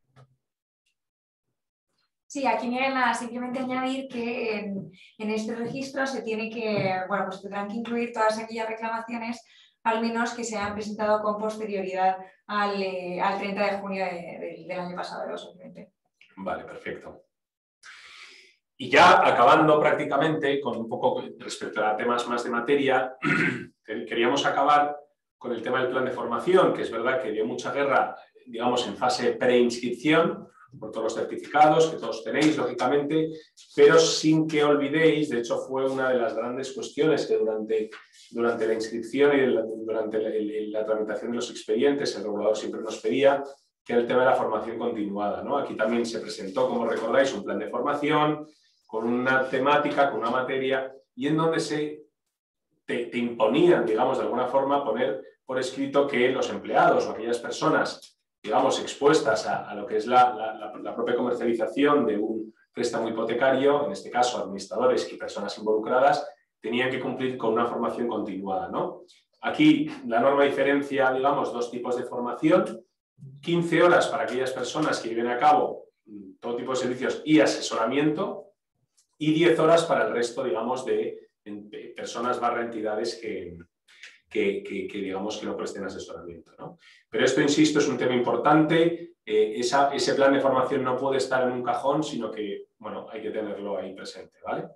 Sí, aquí Miguel, nada, simplemente añadir que en, en este registro se tiene que, bueno, pues tendrán que incluir todas aquellas reclamaciones, al menos que se han presentado con posterioridad al, eh, al treinta de junio de, de, del año pasado, de dos mil veinte. Vale, perfecto. Y ya acabando prácticamente con un poco respecto a temas más de materia, queríamos acabar con el tema del plan de formación, que es verdad que dio mucha guerra, digamos, en fase preinscripción, por todos los certificados que todos tenéis, lógicamente, pero sin que olvidéis, de hecho fue una de las grandes cuestiones que durante, durante la inscripción y la, durante la, la tramitación de los expedientes el regulador siempre nos pedía, que era el tema de la formación continuada, ¿no? Aquí también se presentó, como recordáis, un plan de formación con una temática, con una materia, y en donde se te, te imponían, digamos, de alguna forma, poner por escrito que los empleados o aquellas personas, digamos, expuestas a, a lo que es la, la, la propia comercialización de un préstamo hipotecario, en este caso administradores y personas involucradas, tenían que cumplir con una formación continuada, ¿no? Aquí la norma diferencia, digamos, dos tipos de formación, quince horas para aquellas personas que lleven a cabo todo tipo de servicios y asesoramiento, y diez horas para el resto, digamos, de, en personas barra entidades que, que, que, que digamos que no presten asesoramiento, ¿no? Pero esto, insisto, es un tema importante. Eh, esa, ese plan de formación no puede estar en un cajón, sino que, bueno, hay que tenerlo ahí presente, ¿vale?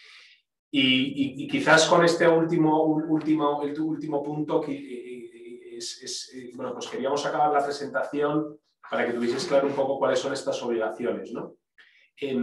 Y, y, y quizás con este último, último, el último punto, que es, es, bueno, pues queríamos acabar la presentación para que tuvieseis claro un poco cuáles son estas obligaciones, ¿no? Eh,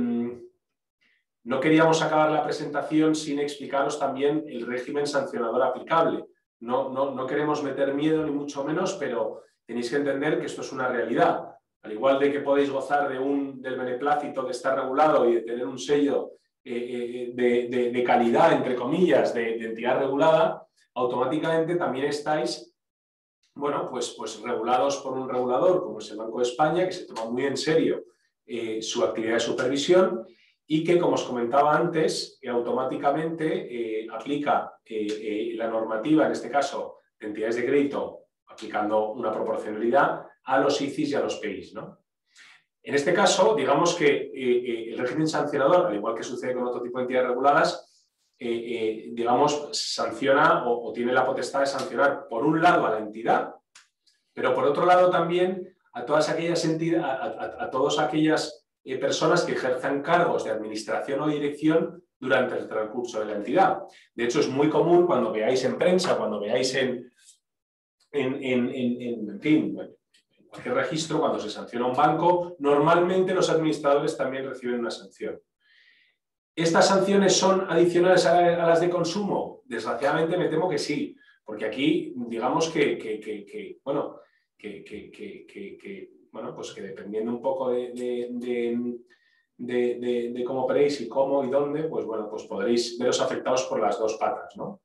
no queríamos acabar la presentación sin explicaros también el régimen sancionador aplicable. No, no, no queremos meter miedo ni mucho menos, pero tenéis que entender que esto es una realidad. Al igual de que podéis gozar de un, del beneplácito de estar regulado y de tener un sello eh, de, de, de calidad, entre comillas, de, de entidad regulada, automáticamente también estáis, bueno, pues, pues regulados por un regulador como es el Banco de España, que se toma muy en serio eh, su actividad de supervisión y que, como os comentaba antes, eh, automáticamente eh, aplica eh, eh, la normativa, en este caso, de entidades de crédito, aplicando una proporcionalidad a los I C Is y a los P Is, ¿no? En este caso, digamos que eh, eh, el régimen sancionador, al igual que sucede con otro tipo de entidades reguladas, eh, eh, digamos, sanciona o, o tiene la potestad de sancionar, por un lado, a la entidad, pero por otro lado también a todas aquellas entidades, a, a, a todas aquellas eh, personas que ejerzan cargos de administración o dirección durante el transcurso de la entidad. De hecho, es muy común cuando veáis en prensa, cuando veáis en, en, en, en, en, en fin, bueno, en cualquier registro, cuando se sanciona un banco, normalmente los administradores también reciben una sanción. ¿Estas sanciones son adicionales a, a las de consumo? Desgraciadamente me temo que sí, porque aquí digamos que, que, que, que bueno, que, que, que, que, que, bueno, pues que dependiendo un poco de, de, de, de, de, de cómo operéis y cómo y dónde, pues bueno, pues podréis veros afectados por las dos patas, ¿no?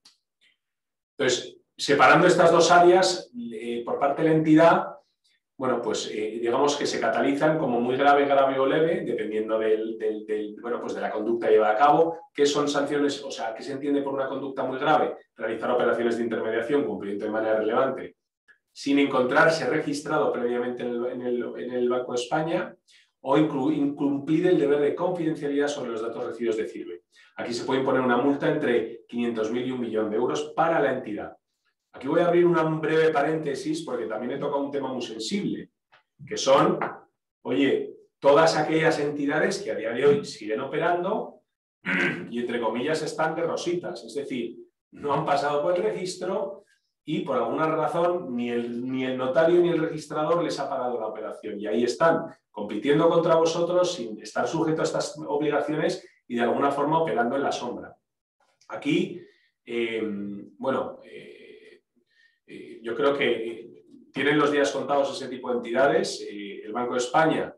Entonces, separando estas dos áreas, eh, por parte de la entidad, bueno, pues eh, digamos que se catalizan como muy grave, grave o leve, dependiendo del, del, del, bueno, pues de la conducta llevada a cabo. ¿Qué son sanciones? O sea, ¿qué se entiende por una conducta muy grave? Realizar operaciones de intermediación cumpliendo de manera relevante sin encontrarse registrado previamente en el, en el, en el Banco de España o incumplir el deber de confidencialidad sobre los datos recibidos de CIRBE. Aquí se puede imponer una multa entre quinientos mil y un millón de euros para la entidad. Aquí voy a abrir un breve paréntesis porque también he tocado un tema muy sensible, que son, oye, todas aquellas entidades que a día de hoy siguen operando y, entre comillas, están de rositas, es decir, no han pasado por el registro y por alguna razón ni el, ni el notario ni el registrador les ha pagado la operación. Y ahí están, compitiendo contra vosotros sin estar sujetos a estas obligaciones y de alguna forma operando en la sombra. Aquí, eh, bueno, eh, eh, yo creo que eh, tienen los días contados ese tipo de entidades. Eh, el Banco de España,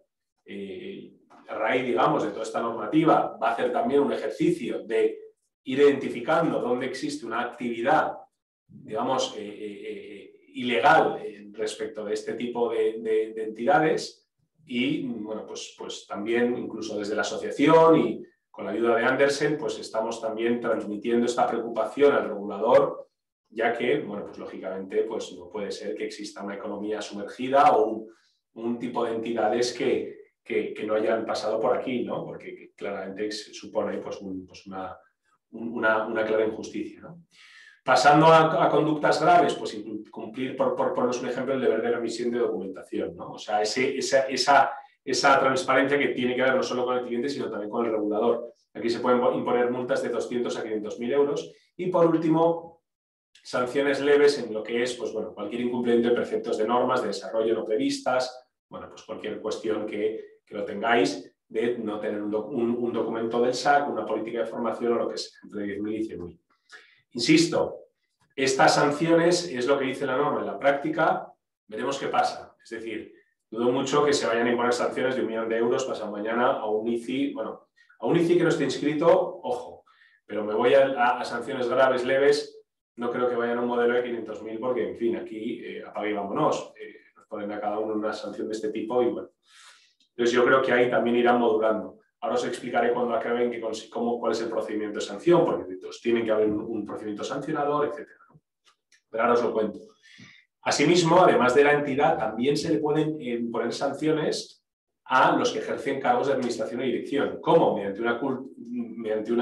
eh, a raíz, digamos, de toda esta normativa, va a hacer también un ejercicio de ir identificando dónde existe una actividad, digamos, eh, eh, ilegal eh, respecto de este tipo de, de, de entidades y, bueno, pues, pues también incluso desde la asociación y con la ayuda de Andersen, pues estamos también transmitiendo esta preocupación al regulador, ya que, bueno, pues lógicamente pues no puede ser que exista una economía sumergida o un, un tipo de entidades que, que, que no hayan pasado por aquí, ¿no? Porque claramente supone pues, un, pues una, una, una clara injusticia, ¿no? Pasando a, a conductas graves, pues cumplir, por, por poneros un ejemplo, el deber de remisión de documentación, ¿no? O sea, ese, esa, esa, esa transparencia que tiene que ver no solo con el cliente, sino también con el regulador. Aquí se pueden imponer multas de doscientos a quinientos mil euros. Y, por último, sanciones leves en lo que es, pues, bueno, cualquier incumplimiento de preceptos de normas de desarrollo no previstas, bueno, pues cualquier cuestión que, que lo tengáis de no tener un, doc, un, un documento del S A C, una política de formación o lo que sea, entre diez mil y cien mil. Insisto, estas sanciones es lo que dice la norma. En la práctica veremos qué pasa. Es decir, dudo mucho que se vayan a imponer sanciones de un millón de euros pasado mañana a un I C I, bueno, a un I C I que no esté inscrito, ojo, pero me voy a, a, a sanciones graves, leves, no creo que vayan a un modelo de quinientos mil porque, en fin, aquí eh, apague y vámonos. Eh, nos ponen a cada uno una sanción de este tipo y bueno. Entonces yo creo que ahí también irán modulando. Ahora os explicaré cuando acaben que, cómo, cuál es el procedimiento de sanción, porque entonces, tienen que haber un, un procedimiento sancionador, etcétera, ¿no? Pero ahora os lo cuento. Asimismo, además de la entidad, también se le pueden imponer sanciones a los que ejercen cargos de administración y dirección. ¿Cómo? Mediante una, mediante una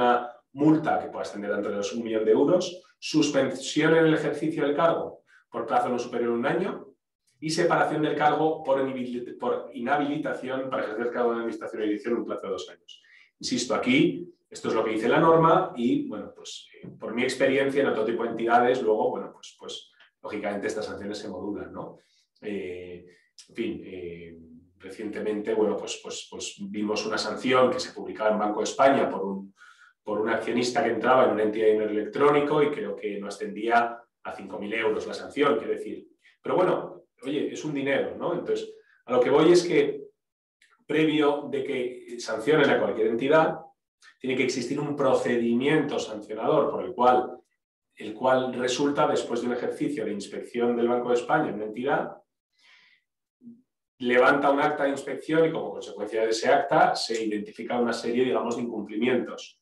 multa que puede ascender entre los un millón de euros, suspensión en el ejercicio del cargo por plazo no superior a un año y separación del cargo por inhabilitación para ejercer el cargo de administración y dirección en un plazo de dos años. Insisto, aquí esto es lo que dice la norma y, bueno, pues eh, por mi experiencia en otro tipo de entidades, luego, bueno, pues, pues lógicamente estas sanciones se modulan, ¿no? Eh, en fin, eh, recientemente, bueno, pues, pues, pues vimos una sanción que se publicaba en Banco de España por un, por un accionista que entraba en una entidad de dinero electrónico y creo que no ascendía a cinco mil euros la sanción, quiero decir. Pero bueno, oye, es un dinero, ¿no? Entonces, a lo que voy es que previo de que sancionen a cualquier entidad, tiene que existir un procedimiento sancionador por el cual, el cual resulta después de un ejercicio de inspección del Banco de España en una entidad, levanta un acta de inspección y como consecuencia de ese acta se identifica una serie, digamos, de incumplimientos.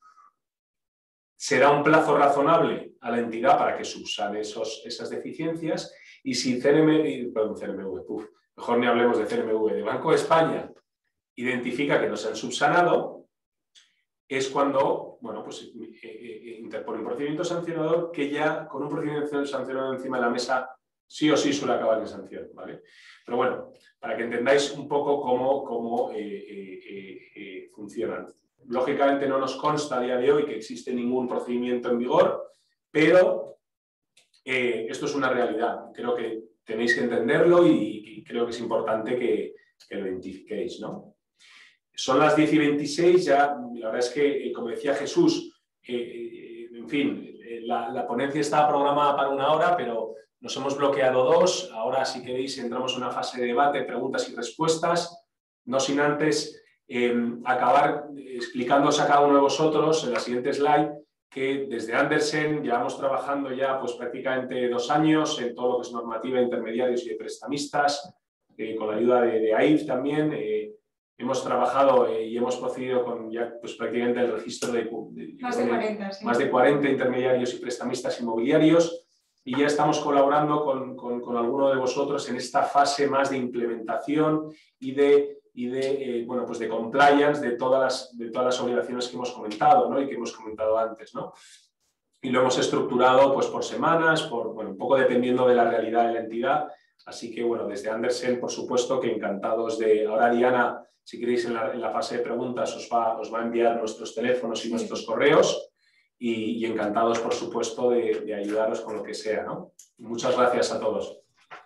Se da un plazo razonable a la entidad para que subsane esos, esas deficiencias y si C N M, perdón, C N M V, uf, mejor ni hablemos de C N M V, de Banco de España identifica que no se han subsanado, es cuando, bueno, pues eh, eh, interpone un procedimiento sancionador que ya con un procedimiento sancionador encima de la mesa sí o sí suele acabar en sanción, ¿vale? Pero bueno, para que entendáis un poco cómo, cómo eh, eh, eh, eh, funcionan. Lógicamente no nos consta a día de hoy que existe ningún procedimiento en vigor, pero eh, esto es una realidad. Creo que tenéis que entenderlo y, y creo que es importante que, que lo identifiquéis, ¿no? Son las diez y veintiséis, ya la verdad es que, como decía Jesús, eh, en fin, la, la ponencia estaba programada para una hora, pero nos hemos bloqueado dos. Ahora, si queréis, entramos en una fase de debate, preguntas y respuestas, no sin antes eh, acabar explicándoos a cada uno de vosotros en la siguiente slide que desde Andersen llevamos trabajando ya pues, prácticamente dos años en todo lo que es normativa de intermediarios y de prestamistas, eh, con la ayuda de, de A I F también. Eh, hemos trabajado eh, y hemos procedido con ya pues, prácticamente el registro de, de, más, de cuarenta, sí. más de cuarenta intermediarios y prestamistas inmobiliarios. Y ya estamos colaborando con, con, con alguno de vosotros en esta fase más de implementación y de, y de, eh, bueno, pues de compliance de todas, las, de todas las obligaciones que hemos comentado, ¿no? Y que hemos comentado antes, ¿no? Y lo hemos estructurado pues, por semanas, por, bueno, un poco dependiendo de la realidad de la entidad. Así que, bueno, desde Andersen, por supuesto, que encantados de... Ahora, Diana, si queréis, en la, en la fase de preguntas os va, os va a enviar nuestros teléfonos y nuestros correos. Y, y encantados, por supuesto, de, de ayudaros con lo que sea, ¿no? Muchas gracias a todos.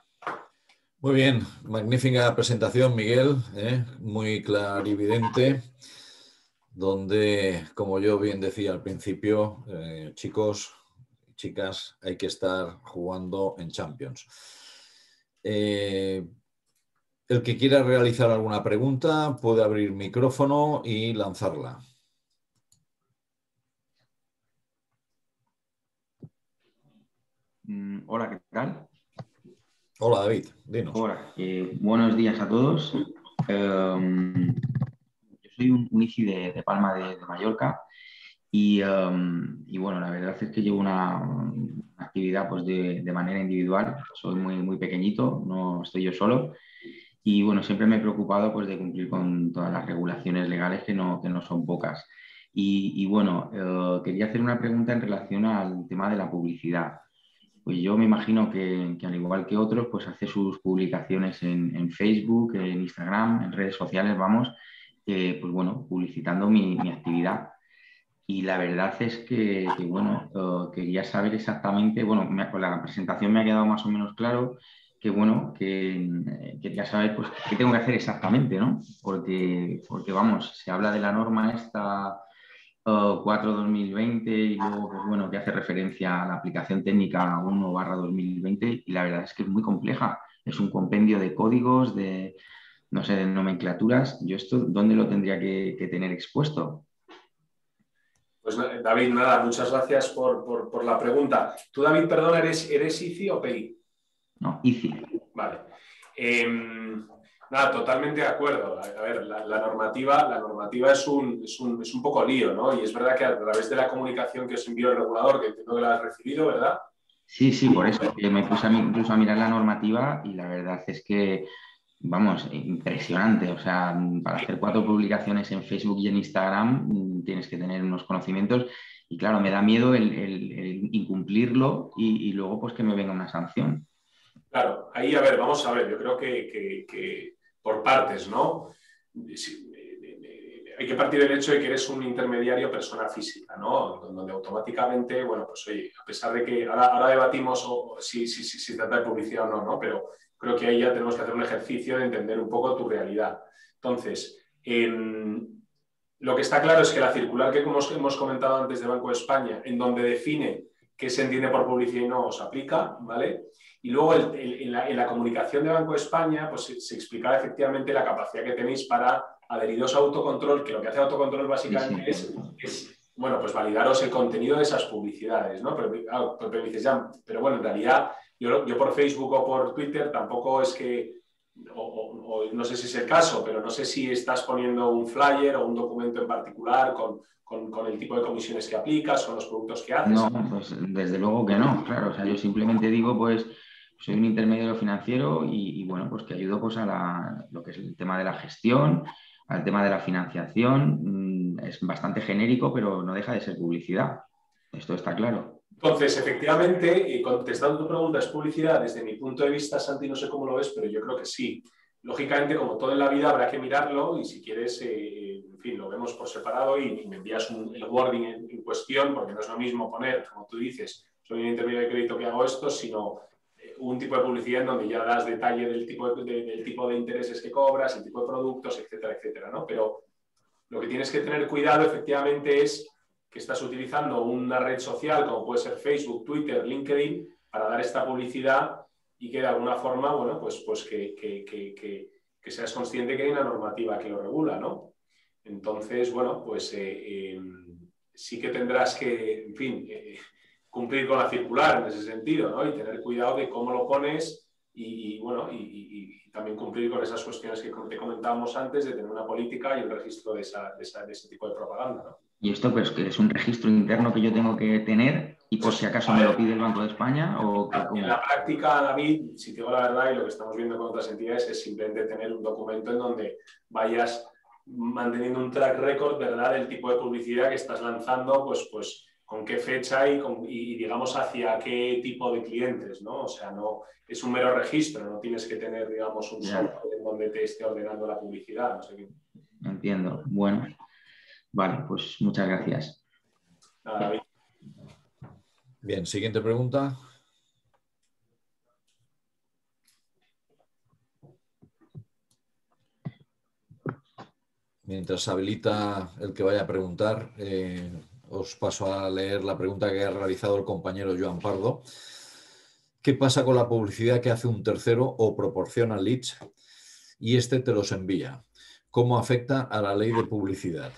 Muy bien, magnífica presentación, Miguel, ¿eh? Muy clarividente, donde, como yo bien decía al principio, eh, chicos, chicas, hay que estar jugando en Champions. Eh, el que quiera realizar alguna pregunta puede abrir micrófono y lanzarla. Hola, ¿qué tal? Hola, David, dinos. Hola, eh, buenos días a todos. Um, yo soy un, un I C I de, de Palma de, de Mallorca y, um, y bueno, la verdad es que llevo una, una actividad pues, de, de manera individual. Soy muy, muy pequeñito, no estoy yo solo y bueno, siempre me he preocupado pues, de cumplir con todas las regulaciones legales que no, que no son pocas. Y, y bueno, uh, quería hacer una pregunta en relación al tema de la publicidad. Pues yo me imagino que, que al igual que otros, pues hace sus publicaciones en, en Facebook, en Instagram, en redes sociales, vamos, eh, pues bueno, publicitando mi, mi actividad. Y la verdad es que, que bueno, uh, quería saber exactamente, bueno, me, con la presentación me ha quedado más o menos claro que, bueno, que eh, quería saber, pues, qué tengo que hacer exactamente, ¿no? Porque, porque, vamos, se habla de la norma esta... Uh, cuatro barra dos mil veinte y luego, pues bueno, que hace referencia a la aplicación técnica uno barra dos mil veinte y la verdad es que es muy compleja. Es un compendio de códigos, de, no sé, de nomenclaturas. ¿Yo esto dónde lo tendría que, que tener expuesto? Pues David, nada, muchas gracias por, por, por la pregunta. Tú, David, perdón, ¿eres, eres I C I o P I? No, I C I. Vale. Eh, Nada, totalmente de acuerdo. A ver, la, la normativa, la normativa es, un, es, un, es un poco lío, ¿no? Y es verdad que a través de la comunicación que os envió el regulador, que entiendo que la has recibido, ¿verdad? Sí, sí, por eso que me puse a, incluso a mirar la normativa y la verdad es que, vamos, impresionante. O sea, para hacer cuatro publicaciones en Facebook y en Instagram tienes que tener unos conocimientos y claro, me da miedo el, el, el incumplirlo y, y luego pues que me venga una sanción. Claro, ahí a ver, vamos a ver, yo creo que, que, que por partes, ¿no? Sí, hay que partir del hecho de que eres un intermediario persona física, ¿no? Donde automáticamente, bueno, pues oye, a pesar de que ahora, ahora debatimos o, si, si, si, si trata de publicidad o no, ¿no? Pero creo que ahí ya tenemos que hacer un ejercicio de entender un poco tu realidad. Entonces, eh, lo que está claro es que la circular que hemos, hemos comentado antes de Banco de España, en donde define qué se entiende por publicidad y no, os aplica, ¿vale? Y luego el, el, en, la, en la comunicación de Banco de España pues, se, se explicaba efectivamente la capacidad que tenéis para adheriros a autocontrol, que lo que hace autocontrol básicamente sí, sí. Es, es, bueno, pues validaros el contenido de esas publicidades, ¿no? Pero, ah, pero, dices, ya, pero bueno, en realidad yo, yo por Facebook o por Twitter tampoco es que, o, o, o no sé si es el caso, pero no sé si estás poniendo un flyer o un documento en particular con, con, con el tipo de comisiones que aplicas, con los productos que haces. No, pues desde luego que no, claro, o sea, yo simplemente digo, pues, soy un intermediario financiero y, y bueno, pues que ayudo pues a la, lo que es el tema de la gestión, al tema de la financiación, es bastante genérico, pero no deja de ser publicidad. Esto está claro. Entonces, efectivamente, contestando tu pregunta, ¿es publicidad? Desde mi punto de vista, Santi, no sé cómo lo ves, pero yo creo que sí. Lógicamente, como todo en la vida, habrá que mirarlo y si quieres, eh, en fin, lo vemos por separado y, y me envías un, el wording en, en cuestión, porque no es lo mismo poner, como tú dices, soy un intermediario de crédito que hago esto, sino un tipo de publicidad en donde ya das detalle del tipo de, de, del tipo de intereses que cobras, el tipo de productos, etcétera, etcétera, ¿no? Pero lo que tienes que tener cuidado efectivamente es que estás utilizando una red social como puede ser Facebook, Twitter, LinkedIn para dar esta publicidad y que de alguna forma, bueno, pues, pues que, que, que, que, que seas consciente que hay una normativa que lo regula, ¿no? Entonces, bueno, pues eh, eh, sí que tendrás que, en fin, eh, cumplir con la circular en ese sentido, ¿no? Y tener cuidado de cómo lo pones y, y bueno, y, y, y también cumplir con esas cuestiones que te comentábamos antes de tener una política y un registro de, esa, de, esa, de ese tipo de propaganda, ¿no? ¿Y esto pues que es un registro interno que yo tengo que tener y por si acaso me lo pide el Banco de España? O que, en la práctica, David, si te digo la verdad y lo que estamos viendo con otras entidades es simplemente tener un documento en donde vayas manteniendo un track record, ¿verdad?, del tipo de publicidad que estás lanzando, pues, pues con qué fecha y, con, y digamos hacia qué tipo de clientes, ¿no? O sea, no es un mero registro, no tienes que tener, digamos, un software en donde te esté ordenando la publicidad. No sé qué. Entiendo. Bueno, vale, pues muchas gracias. Nada, David. Bien, siguiente pregunta. Mientras habilita el que vaya a preguntar, eh, os paso a leer la pregunta que ha realizado el compañero Joan Pardo. ¿Qué pasa con la publicidad que hace un tercero o proporciona leads y este te los envía? ¿Cómo afecta a la ley de publicidad?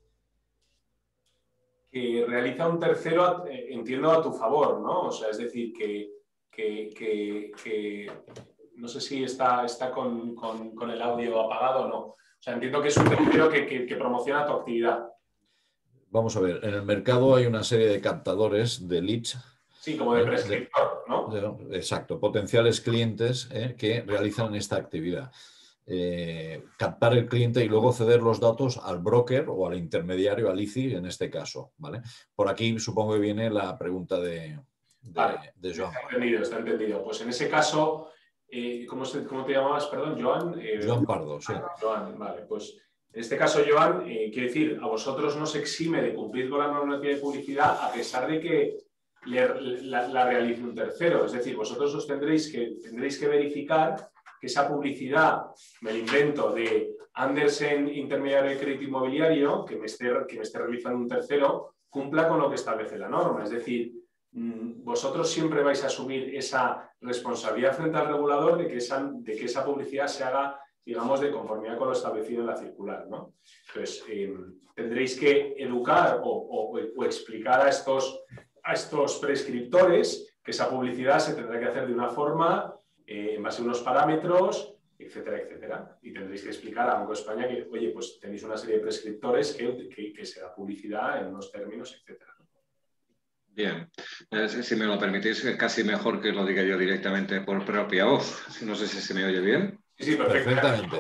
Que realiza un tercero, entiendo, a tu favor, ¿no? O sea, es decir, que, que, que, que no sé si está, está con, con, con el audio apagado o no. O sea, entiendo que es un tercero que, que, que promociona tu actividad. Vamos a ver, en el mercado hay una serie de captadores de leads. Sí, como de prescriptor, ¿no? De, exacto, potenciales clientes eh, que realizan esta actividad. Eh, captar el cliente y luego ceder los datos al broker o al intermediario, al I C I en este caso, ¿vale? Por aquí supongo que viene la pregunta de, de, vale, de Joan. Está entendido, está entendido. Pues en ese caso, eh, ¿cómo, se, ¿cómo te llamabas? Perdón, Joan. Eh, Joan Pardo, sí. Joan, vale, pues en este caso, Joan, eh, quiero decir, a vosotros no se exime de cumplir con la normativa de publicidad a pesar de que le, la, la realice un tercero. Es decir, vosotros os tendréis que, tendréis que verificar que esa publicidad, me lo invento, de Andersen, intermediario de crédito inmobiliario, que me, esté, que me esté realizando un tercero, cumpla con lo que establece la norma. Es decir, vosotros siempre vais a asumir esa responsabilidad frente al regulador de que esa, de que esa publicidad se haga, digamos, de conformidad con lo establecido en la circular, ¿no? Entonces, eh, tendréis que educar o, o, o explicar a estos, a estos prescriptores que esa publicidad se tendrá que hacer de una forma Eh, en base a unos parámetros, etcétera, etcétera. Y tendréis que explicar a Banco de España que, oye, pues tenéis una serie de prescriptores que, que, que se da publicidad en unos términos, etcétera. Bien, eh, si me lo permitís, casi mejor que lo diga yo directamente por propia voz. No sé si se me oye bien. Sí, sí, perfectamente.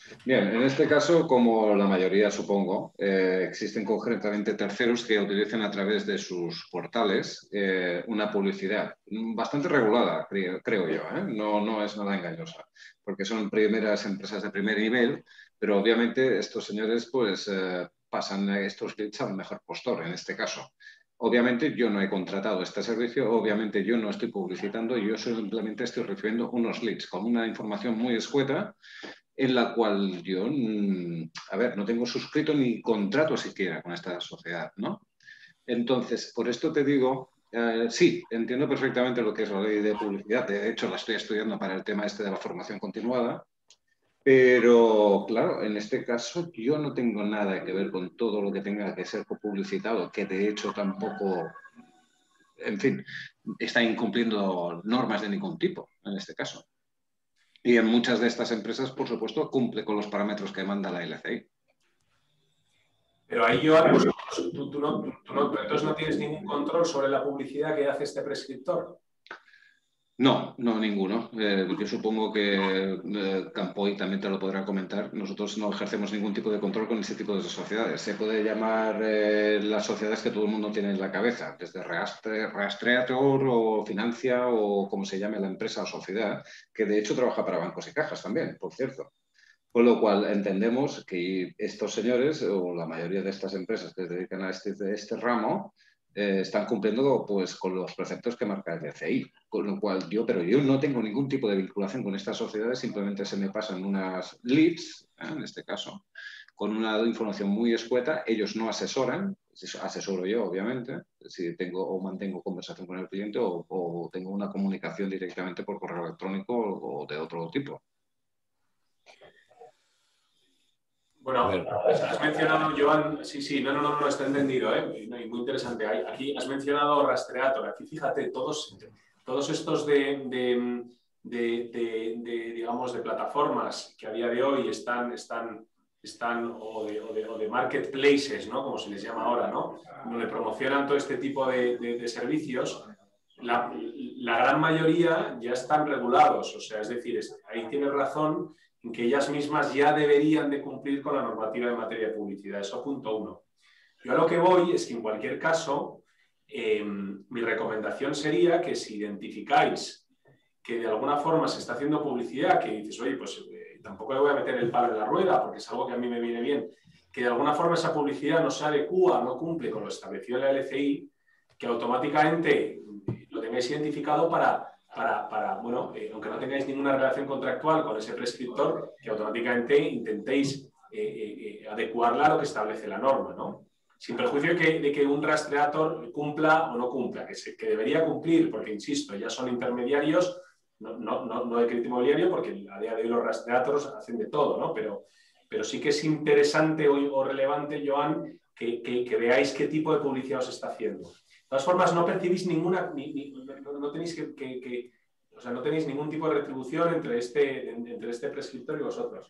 Bien, en este caso, como la mayoría supongo, eh, existen concretamente terceros que utilizan a través de sus portales eh, una publicidad bastante regulada, creo, creo yo, ¿eh? No, no es nada engañosa, porque son primeras empresas de primer nivel, pero obviamente estos señores pues eh, pasan estos leads al mejor postor en este caso. Obviamente yo no he contratado este servicio, obviamente yo no estoy publicitando, yo simplemente estoy recibiendo unos leads con una información muy escueta en la cual yo, a ver, no tengo suscrito ni contrato siquiera con esta sociedad, ¿no? Entonces, por esto te digo, eh, sí, entiendo perfectamente lo que es la ley de publicidad, de hecho la estoy estudiando para el tema este de la formación continuada, pero claro, en este caso yo no tengo nada que ver con todo lo que tenga que ser publicitado, que de hecho tampoco, en fin, está incumpliendo normas de ningún tipo en este caso. Y en muchas de estas empresas, por supuesto, cumple con los parámetros que manda la L C I. Pero ahí, Joan, tú, tú, no, tú, tú no, entonces no tienes ningún control sobre la publicidad que hace este prescriptor. No, no, ninguno. Eh, yo supongo que eh, Campoy también te lo podrá comentar. Nosotros no ejercemos ningún tipo de control con ese tipo de sociedades. Se puede llamar eh, las sociedades que todo el mundo tiene en la cabeza, desde Rastre, Rastreator o Financia o como se llame la empresa o sociedad, que de hecho trabaja para bancos y cajas también, por cierto. Con lo cual entendemos que estos señores o la mayoría de estas empresas que se dedican a este, a este ramo eh, están cumpliendo pues, con los preceptos que marca el D C I. Con lo cual yo, pero yo no tengo ningún tipo de vinculación con estas sociedades, simplemente se me pasan unas leads, ¿eh? En este caso, con una información muy escueta. Ellos no asesoran, asesoro yo obviamente, si tengo o mantengo conversación con el cliente o, o tengo una comunicación directamente por correo electrónico o, o de otro tipo. Bueno, has mencionado, Joan, sí, sí, no, no, no, no, está entendido, ¿eh? Muy interesante. Aquí has mencionado Rastreator. Aquí, fíjate, todos, todos estos de, de, de, de, de, digamos, de plataformas que a día de hoy están, están, están o, de, o, de, o de marketplaces, ¿no? Como se les llama ahora, ¿no? Donde promocionan todo este tipo de, de, de servicios, la, la gran mayoría ya están regulados. O sea, es decir, ahí tienes razón en que ellas mismas ya deberían de cumplir con la normativa en materia de publicidad. Eso punto uno. Yo a lo que voy es que en cualquier caso, eh, mi recomendación sería que si identificáis que de alguna forma se está haciendo publicidad, que dices, oye, pues eh, tampoco le voy a meter el palo en la rueda porque es algo que a mí me viene bien, que de alguna forma esa publicidad no se adecúa, no cumple con lo establecido en la L C I, que automáticamente lo tengáis identificado para... Para, para, bueno, eh, aunque no tengáis ninguna relación contractual con ese prescriptor, que automáticamente intentéis eh, eh, adecuarla a lo que establece la norma, ¿no? Sin perjuicio de que, de que un rastreador cumpla o no cumpla, que, se, que debería cumplir, porque, insisto, ya son intermediarios, no, no, no, no de crédito inmobiliario, porque a día de hoy los rastreadores hacen de todo, ¿no? Pero, pero sí que es interesante o, o relevante, Joan, que, que, que veáis qué tipo de publicidad os está haciendo. De todas formas, no percibís ninguna, ni, ni, no, no tenéis que, que, que, o sea, no tenéis ningún tipo de retribución entre este, entre este prescriptor y vosotros.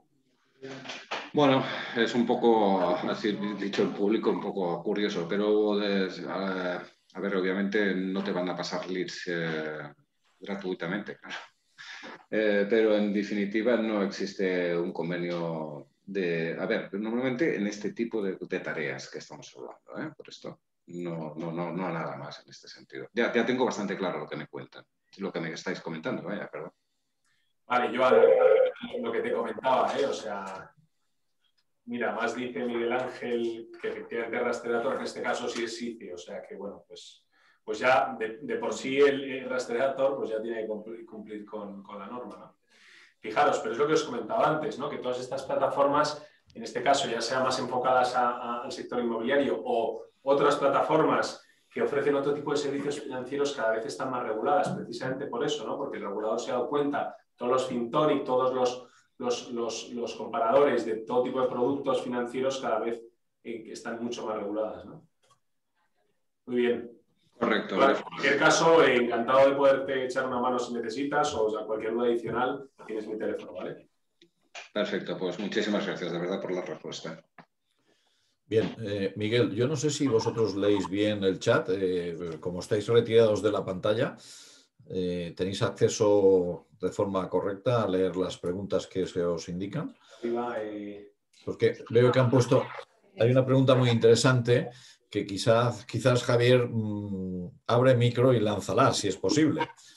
Bueno, es un poco, así dicho el público, un poco curioso, pero es, a, a ver, obviamente no te van a pasar leads eh, gratuitamente, claro. Eh, pero en definitiva no existe un convenio de... A ver, normalmente en este tipo de, de tareas que estamos hablando, ¿eh? Por esto. No, no, no, no nada más en este sentido. Ya, ya tengo bastante claro lo que me cuentan, lo que me estáis comentando, vaya, perdón. Vale, yo lo que te comentaba, ¿eh? O sea, mira, más dice Miguel Ángel que efectivamente Rastreator en este caso sí es SICI, o sea que bueno, pues, pues ya de, de por sí el, el Rastreator pues ya tiene que cumplir, cumplir con, con la norma, ¿no? Fijaros, pero es lo que os comentaba antes, ¿no? Que todas estas plataformas, en este caso ya sean más enfocadas a, a, al sector inmobiliario o otras plataformas que ofrecen otro tipo de servicios financieros cada vez están más reguladas, precisamente por eso, ¿no? Porque el regulador se ha dado cuenta, todos los FinTonic, todos los, los, los, los comparadores de todo tipo de productos financieros cada vez eh, están mucho más reguladas, ¿no? Muy bien. Correcto. Vale, en cualquier caso, eh, encantado de poderte echar una mano si necesitas o, o sea, cualquier duda adicional, tienes mi teléfono, ¿vale? Perfecto, pues muchísimas gracias de verdad por la respuesta. Bien, eh, Miguel, yo no sé si vosotros leéis bien el chat, eh, como estáis retirados de la pantalla, eh, tenéis acceso de forma correcta a leer las preguntas que se os indican? Porque veo que han puesto... Hay una pregunta muy interesante que quizás, quizás Javier mmm, abre micro y lánzala, si es posible.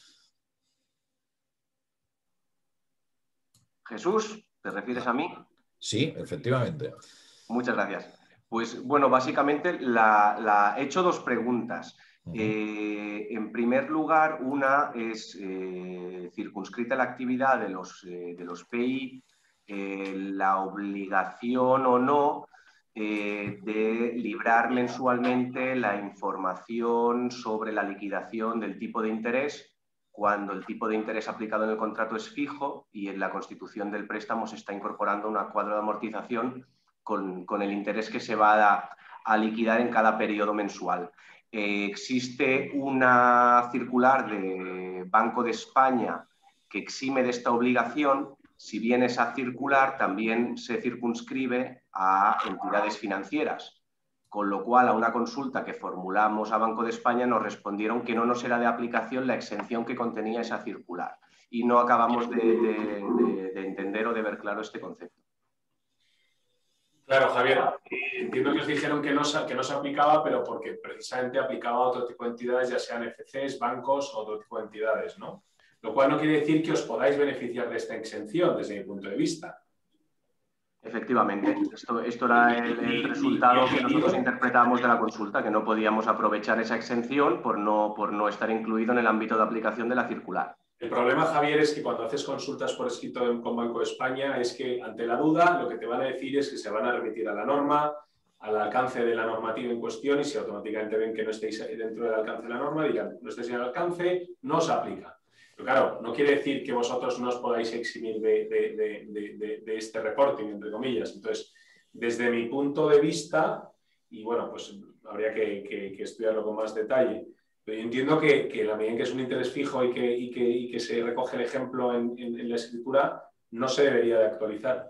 Jesús, ¿te refieres a mí? Sí, efectivamente. Muchas gracias. Pues bueno, básicamente la, la, he hecho dos preguntas. Uh-huh. eh, en primer lugar, una es eh, circunscrita la actividad de los, eh, de los P I, eh, la obligación o no eh, de librar mensualmente la información sobre la liquidación del tipo de interés cuando el tipo de interés aplicado en el contrato es fijo y en la constitución del préstamo se está incorporando una cuadro de amortización con, con el interés que se va a, a liquidar en cada periodo mensual. Eh, existe una circular de Banco de España que exime de esta obligación, si bien esa circular también se circunscribe a entidades financieras, con lo cual a una consulta que formulamos a Banco de España nos respondieron que no nos era de aplicación la exención que contenía esa circular y no acabamos de, de, de, de entender o de ver claro este concepto. Claro, Javier, entiendo que os dijeron que no, que no se aplicaba, pero porque precisamente aplicaba a otro tipo de entidades, ya sean F Cs, bancos o otro tipo de entidades, ¿no? Lo cual no quiere decir que os podáis beneficiar de esta exención desde mi punto de vista. Efectivamente, esto, esto era el, el resultado que nosotros interpretábamos de la consulta, que no podíamos aprovechar esa exención por no, por no estar incluido en el ámbito de aplicación de la circular. El problema, Javier, es que cuando haces consultas por escrito con Banco de España es que ante la duda lo que te van a decir es que se van a remitir a la norma, al alcance de la normativa en cuestión y si automáticamente ven que no estéis dentro del alcance de la norma, digan, no estéis en el alcance, no os aplica. Pero claro, no quiere decir que vosotros no os podáis eximir de, de, de, de, de, de este reporting, entre comillas. Entonces, desde mi punto de vista, y bueno, pues habría que, que, que estudiarlo con más detalle, pero yo entiendo que, que la medida en que es un interés fijo y que, y que, y que se recoge el ejemplo en, en, en la escritura, no se debería de actualizar.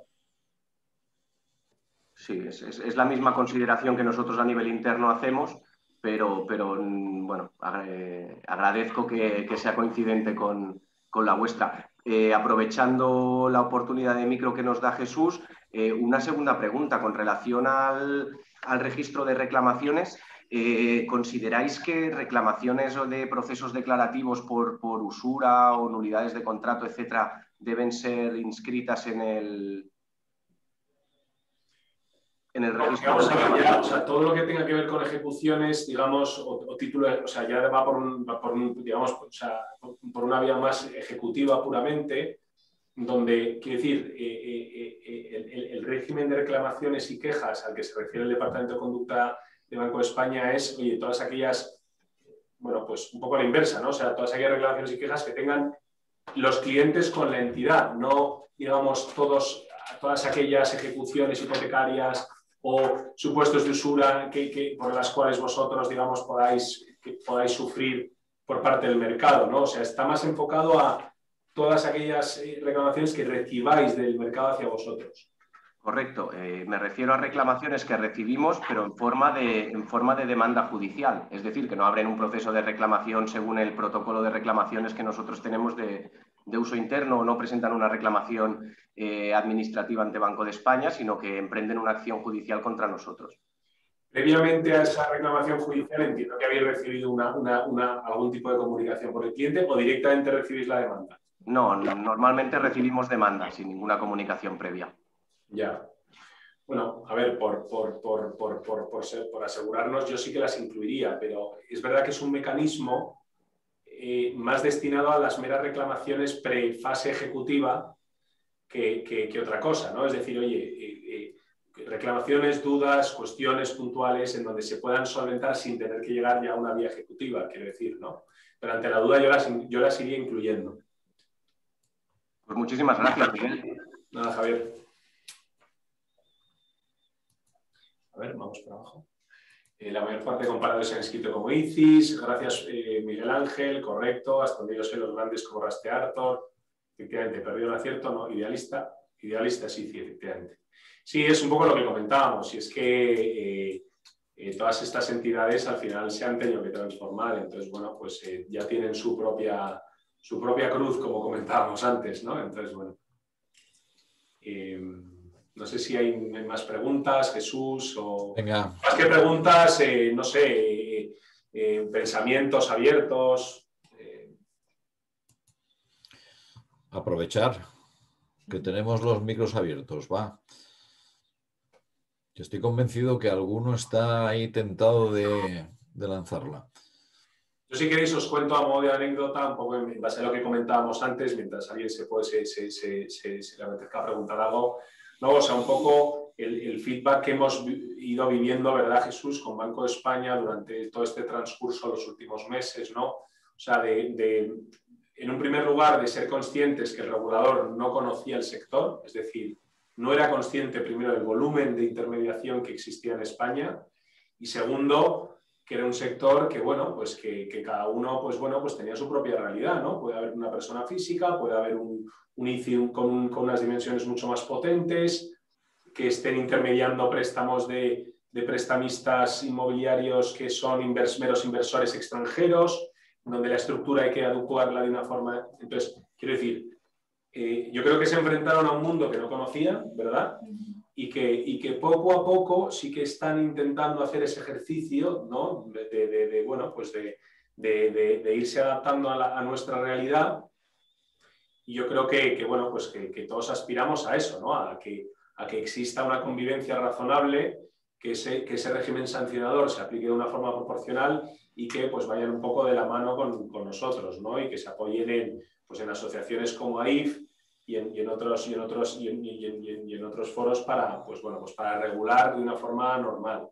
Sí, es, es, es la misma consideración que nosotros a nivel interno hacemos, pero, pero bueno, agradezco que, que sea coincidente con, con la vuestra. Eh, aprovechando la oportunidad de micro que nos da Jesús, eh, una segunda pregunta con relación al, al registro de reclamaciones. Eh, ¿Consideráis que reclamaciones o de procesos declarativos por, por usura o nulidades de contrato, etcétera, deben ser inscritas en el... en el registro? Vamos a ver, ya, o sea, todo lo que tenga que ver con ejecuciones, digamos, o, o títulos, o sea, ya va por, un, va por un, digamos, o sea, por una vía más ejecutiva puramente, donde, quiero decir, eh, eh, eh, el, el, el régimen de reclamaciones y quejas al que se refiere el Departamento de Conducta de Banco de España es, oye, todas aquellas, bueno, pues un poco a la inversa, ¿no? O sea, todas aquellas reclamaciones y quejas que tengan los clientes con la entidad, no, digamos, todos, todas aquellas ejecuciones hipotecarias o supuestos de usura que, que, por las cuales vosotros, digamos, podáis, que podáis sufrir por parte del mercado, ¿no? O sea, está más enfocado a todas aquellas reclamaciones que recibáis del mercado hacia vosotros. Correcto. Eh, me refiero a reclamaciones que recibimos, pero en forma, de, en forma de demanda judicial. Es decir, que no abren un proceso de reclamación según el protocolo de reclamaciones que nosotros tenemos de, de uso interno o no presentan una reclamación eh, administrativa ante Banco de España, sino que emprenden una acción judicial contra nosotros. Previamente a esa reclamación judicial entiendo que habéis recibido una, una, una, algún tipo de comunicación por el cliente o directamente recibís la demanda. No, no normalmente recibimos demanda sin ninguna comunicación previa. Ya. Bueno, a ver, por, por, por, por, por, por, ser, por asegurarnos, yo sí que las incluiría, pero es verdad que es un mecanismo eh, más destinado a las meras reclamaciones pre-fase ejecutiva que, que, que otra cosa, ¿no? Es decir, oye, eh, eh, reclamaciones, dudas, cuestiones puntuales en donde se puedan solventar sin tener que llegar ya a una vía ejecutiva, quiero decir, ¿no? Pero ante la duda yo las, yo las iría incluyendo. Pues muchísimas gracias, Miguel. Nada, Javier. A ver, vamos por abajo. Eh, la mayor parte de comparadores se han escrito como I C I S. Gracias, eh, Miguel Ángel. Correcto. Hasta donde yo sé, los grandes como Rastreator. Efectivamente, perdió el acierto, ¿no? Idealista. Idealista, sí, sí, efectivamente. Sí, es un poco lo que comentábamos. Y es que eh, eh, todas estas entidades al final se han tenido que transformar. Entonces, bueno, pues eh, ya tienen su propia, su propia cruz, como comentábamos antes, ¿no? Entonces, bueno. Eh, no sé si hay más preguntas, Jesús, o... Venga. Más que preguntas, eh, no sé, eh, eh, pensamientos abiertos. Eh. Aprovechar que tenemos los micros abiertos, va. Yo estoy convencido que alguno está ahí tentado de, de lanzarla. Yo, si queréis, os cuento a modo de anécdota, un poco en base a lo que comentábamos antes, mientras alguien se, puede, se, se, se, se, se le apetezca preguntar algo. No, o sea, un poco el, el feedback que hemos ido viviendo, ¿verdad, Jesús?, con Banco de España durante todo este transcurso, los últimos meses, ¿no? O sea, de, de, en un primer lugar, de ser conscientes que el regulador no conocía el sector, es decir, no era consciente primero del volumen de intermediación que existía en España, y segundo, que era un sector que, bueno, pues que, que cada uno, pues bueno, pues tenía su propia realidad, ¿no? Puede haber una persona física, puede haber un, un I C I con, con unas dimensiones mucho más potentes, que estén intermediando préstamos de, de prestamistas inmobiliarios que son invers, meros inversores extranjeros, donde la estructura hay que adecuarla de una forma... Entonces, quiero decir, eh, yo creo que se enfrentaron a un mundo que no conocían, ¿verdad? Y que, y que poco a poco sí que están intentando hacer ese ejercicio, ¿no? De, de, de bueno, pues de, de, de, de irse adaptando a, la, a nuestra realidad. Y yo creo que, que bueno, pues que, que todos aspiramos a eso, ¿no? A que, a que exista una convivencia razonable, que ese, que ese régimen sancionador se aplique de una forma proporcional y que pues vayan un poco de la mano con, con nosotros, ¿no? Y que se apoyen en, pues, en asociaciones como A I F y en, y en otros, y en otros, y en, y en, y en, y en otros foros para, pues, bueno, pues para regular de una forma normal.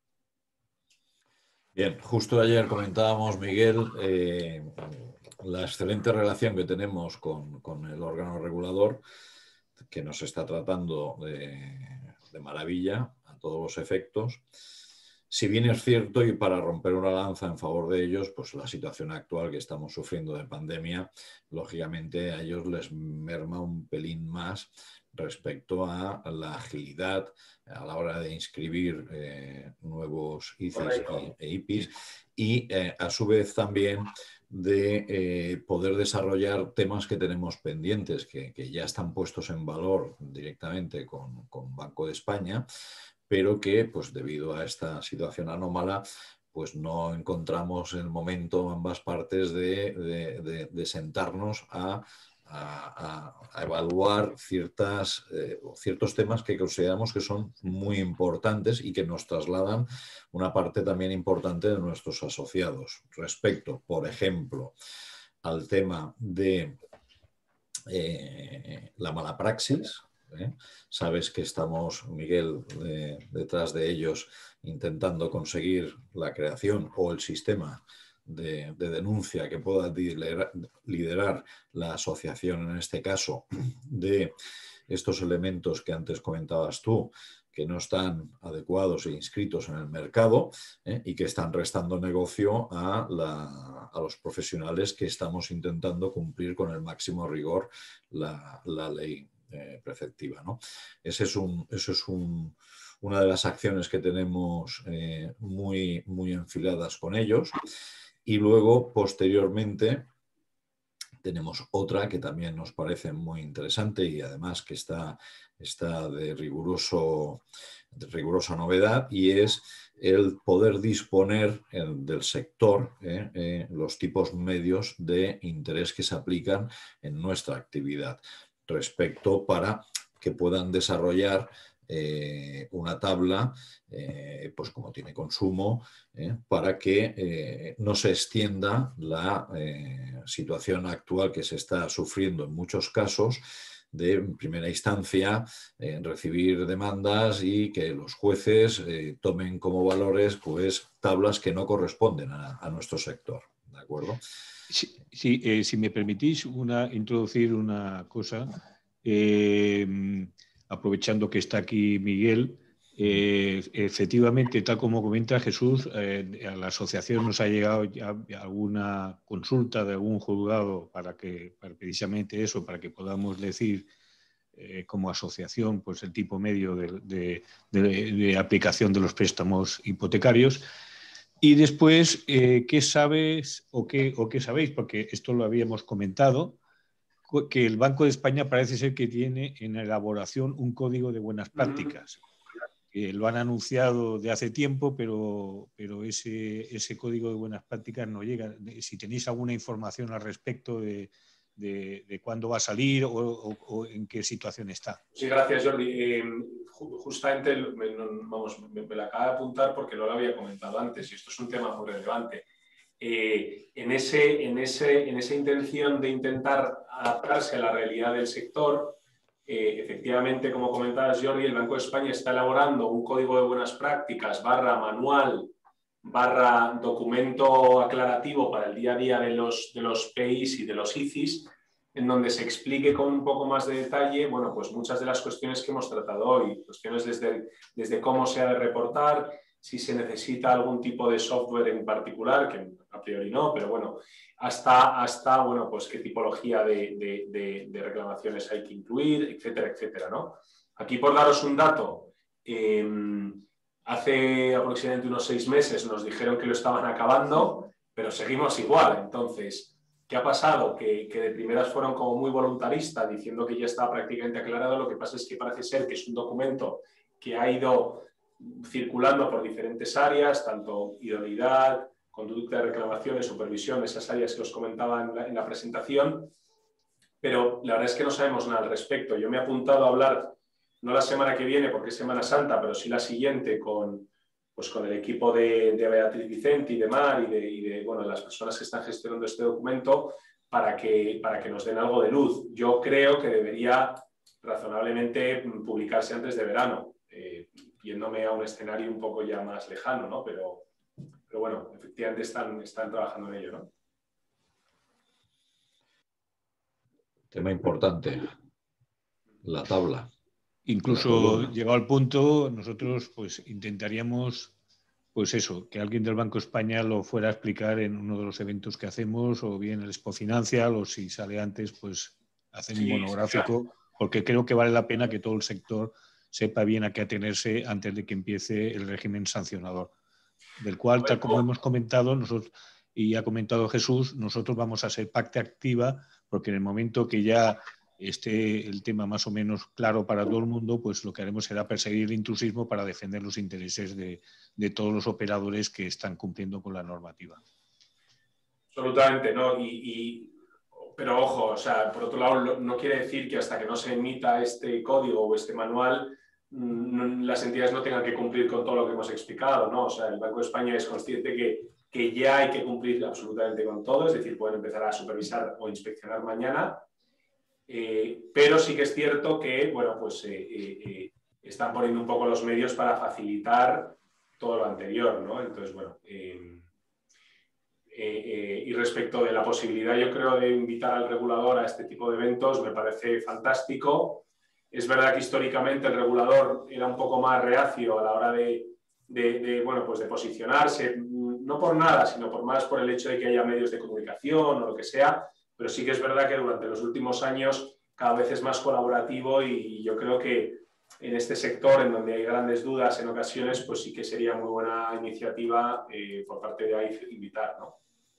Bien, justo ayer comentábamos, Miguel, eh, la excelente relación que tenemos con, con el órgano regulador, que nos está tratando de, de maravilla a todos los efectos. Si bien es cierto, y para romper una lanza en favor de ellos, pues la situación actual que estamos sufriendo de pandemia, lógicamente a ellos les merma un pelín más respecto a la agilidad a la hora de inscribir eh, nuevos I C Is e I P Is y eh, a su vez también de eh, poder desarrollar temas que tenemos pendientes, que, que ya están puestos en valor directamente con, con Banco de España, pero que, pues debido a esta situación anómala, pues no encontramos el momento ambas partes de, de, de, de sentarnos a, a, a evaluar ciertas, eh, ciertos temas que consideramos que son muy importantes y que nos trasladan una parte también importante de nuestros asociados respecto, por ejemplo, al tema de eh, la mala praxis. ¿Eh? Sabes que estamos, Miguel, eh, detrás de ellos intentando conseguir la creación o el sistema de, de denuncia que pueda liderar, liderar la asociación, en este caso, de estos elementos que antes comentabas tú, que no están adecuados e inscritos en el mercado ¿eh? y que están restando negocio a, la, a los profesionales que estamos intentando cumplir con el máximo rigor la, la ley Eh, preceptiva, ¿no? Ese es un, eso es un, una de las acciones que tenemos eh, muy, muy enfiladas con ellos. Y luego, posteriormente, tenemos otra que también nos parece muy interesante y además que está, está de, riguroso, de rigurosa novedad, y es el poder disponer eh, del sector eh, eh, los tipos medios de interés que se aplican en nuestra actividad, respecto para que puedan desarrollar eh, una tabla, eh, pues como tiene consumo, eh, para que eh, no se extienda la eh, situación actual que se está sufriendo en muchos casos de, en primera instancia, eh, recibir demandas y que los jueces eh, tomen como valores pues, tablas que no corresponden a, a nuestro sector. ¿De acuerdo? Sí, sí eh, si me permitís una, introducir una cosa, eh, aprovechando que está aquí Miguel, eh, efectivamente, tal como comenta Jesús, eh, a la asociación nos ha llegado ya alguna consulta de algún juzgado para que, para precisamente eso, para que podamos decir eh, como asociación pues el tipo medio de, de, de, de aplicación de los préstamos hipotecarios. Y después, eh, ¿qué sabes o qué, o qué sabéis? Porque esto lo habíamos comentado, que el Banco de España parece ser que tiene en elaboración un código de buenas prácticas. Que lo han anunciado de hace tiempo, pero, pero ese, ese código de buenas prácticas no llega. Si tenéis alguna información al respecto de, de, de cuándo va a salir o, o, o en qué situación está. Sí, gracias, Jordi. Eh, justamente me, vamos, me, me la acabo de apuntar porque no lo había comentado antes y esto es un tema muy relevante. Eh, en, ese, en, ese, en esa intención de intentar adaptarse a la realidad del sector, eh, efectivamente, como comentabas, Jordi, el Banco de España está elaborando un código de buenas prácticas barra manual barra documento aclarativo para el día a día de los, de los P I s y de los I C I s, en donde se explique con un poco más de detalle, bueno, pues muchas de las cuestiones que hemos tratado hoy, cuestiones desde, desde cómo se ha de reportar, si se necesita algún tipo de software en particular, que a priori no, pero bueno, hasta, hasta bueno, pues qué tipología de, de, de, de reclamaciones hay que incluir, etcétera, etcétera, ¿no? Aquí, por daros un dato, eh, hace aproximadamente unos seis meses nos dijeron que lo estaban acabando, pero seguimos igual. Entonces, ¿qué ha pasado? Que, que de primeras fueron como muy voluntaristas, diciendo que ya estaba prácticamente aclarado. Lo que pasa es que parece ser que es un documento que ha ido circulando por diferentes áreas, tanto idoneidad, conducta de reclamaciones, supervisión, esas áreas que os comentaba en la, en la presentación, pero la verdad es que no sabemos nada al respecto. Yo me he apuntado a hablar, no la semana que viene porque es Semana Santa, pero sí la siguiente con, pues con el equipo de, de Beatriz Vicente y de Mar y de, y de bueno, las personas que están gestionando este documento para que, para que nos den algo de luz. Yo creo que debería razonablemente publicarse antes de verano, eh, yéndome a un escenario un poco ya más lejano, ¿no? Pero, pero bueno, efectivamente están, están trabajando en ello, ¿no? Tema importante, la tabla. Incluso llegado al punto, nosotros pues intentaríamos, pues eso, que alguien del Banco de España lo fuera a explicar en uno de los eventos que hacemos, o bien el Expo Financial, o si sale antes, pues hacer un monográfico, porque creo que vale la pena que todo el sector sepa bien a qué atenerse antes de que empiece el régimen sancionador, del cual, tal como hemos comentado nosotros, y ha comentado Jesús, nosotros vamos a ser parte activa, porque en el momento que ya esté el tema más o menos claro para todo el mundo, pues lo que haremos será perseguir el intrusismo para defender los intereses de, de todos los operadores que están cumpliendo con la normativa. Absolutamente, ¿no? Y, y, pero ojo, o sea, por otro lado, no quiere decir que hasta que no se emita este código o este manual, mmm, las entidades no tengan que cumplir con todo lo que hemos explicado, ¿no? O sea, el Banco de España es consciente que, que ya hay que cumplir absolutamente con todo, es decir, pueden empezar a supervisar o inspeccionar mañana. Eh, pero sí que es cierto que, bueno, pues eh, eh, están poniendo un poco los medios para facilitar todo lo anterior, ¿no? Entonces, bueno, eh, eh, eh, y respecto de la posibilidad, yo creo, de invitar al regulador a este tipo de eventos, me parece fantástico. Es verdad que históricamente el regulador era un poco más reacio a la hora de, de, de, bueno, pues de posicionarse, no por nada, sino por más por el hecho de que haya medios de comunicación o lo que sea. Pero sí que es verdad que durante los últimos años cada vez es más colaborativo y yo creo que en este sector, en donde hay grandes dudas en ocasiones, pues sí que sería muy buena iniciativa eh, por parte de A I F invitar, ¿no?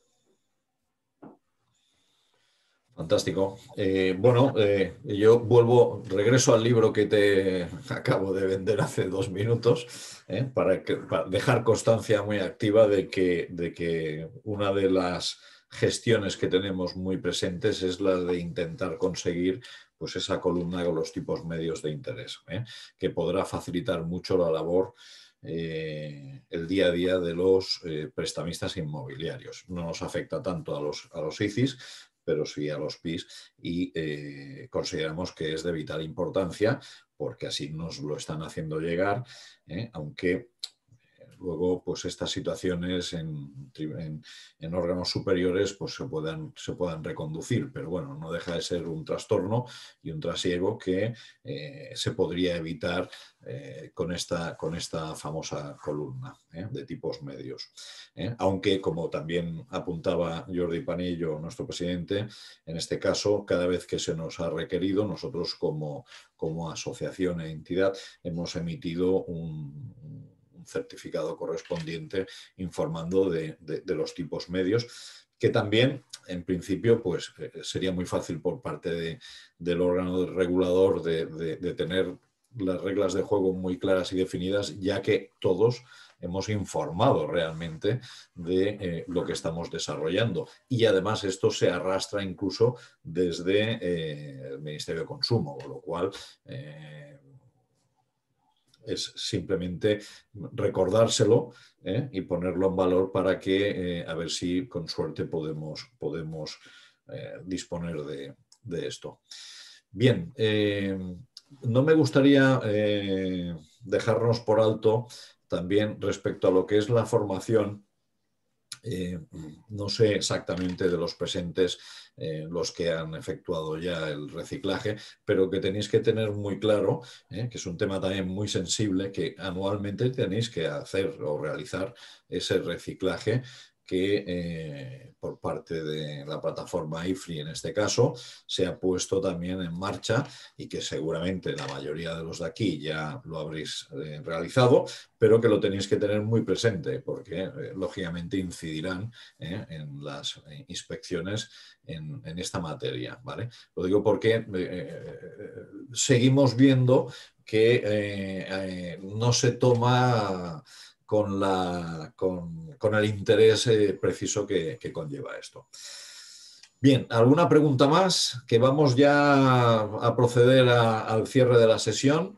Fantástico. Eh, bueno, eh, yo vuelvo, regreso al libro que te acabo de vender hace dos minutos, eh, para, que, para dejar constancia muy activa de que, de que una de las gestiones que tenemos muy presentes es la de intentar conseguir pues esa columna con los tipos medios de interés, ¿eh? que podrá facilitar mucho la labor, eh, el día a día de los eh, prestamistas inmobiliarios. No nos afecta tanto a los, a los I C I s, pero sí a los P I S, y eh, consideramos que es de vital importancia porque así nos lo están haciendo llegar, ¿eh? aunque luego pues estas situaciones en, en, en órganos superiores pues se puedan, se puedan reconducir, pero bueno, no deja de ser un trastorno y un trasiego que eh, se podría evitar eh, con, esta, con esta famosa columna ¿eh? de tipos medios. ¿eh? Aunque, como también apuntaba Jordi Panillo, nuestro presidente, en este caso, cada vez que se nos ha requerido, nosotros como, como asociación e entidad hemos emitido un certificado correspondiente informando de, de, de los tipos medios, que también, en principio, pues sería muy fácil por parte de, del órgano regulador de, de, de tener las reglas de juego muy claras y definidas, ya que todos hemos informado realmente de eh, lo que estamos desarrollando. Y además esto se arrastra incluso desde eh, el Ministerio de Consumo, con lo cual eh, es simplemente recordárselo ¿eh? y ponerlo en valor para que eh, a ver si con suerte podemos, podemos eh, disponer de, de esto. Bien, eh, no me gustaría eh, dejarnos por alto también respecto a lo que es la formación. Eh, no sé exactamente de los presentes eh, los que han efectuado ya el reciclaje, pero que tenéis que tener muy claro, eh, que es un tema también muy sensible, que anualmente tenéis que hacer o realizar ese reciclaje que eh, por parte de la plataforma IFRI en este caso se ha puesto también en marcha y que seguramente la mayoría de los de aquí ya lo habréis eh, realizado, pero que lo tenéis que tener muy presente porque eh, lógicamente incidirán eh, en las eh, inspecciones en, en esta materia, ¿vale? Lo digo porque eh, seguimos viendo que eh, eh, no se toma con, la, con, con el interés eh, preciso que, que conlleva esto. Bien, ¿alguna pregunta más? Que vamos ya a proceder a, al cierre de la sesión.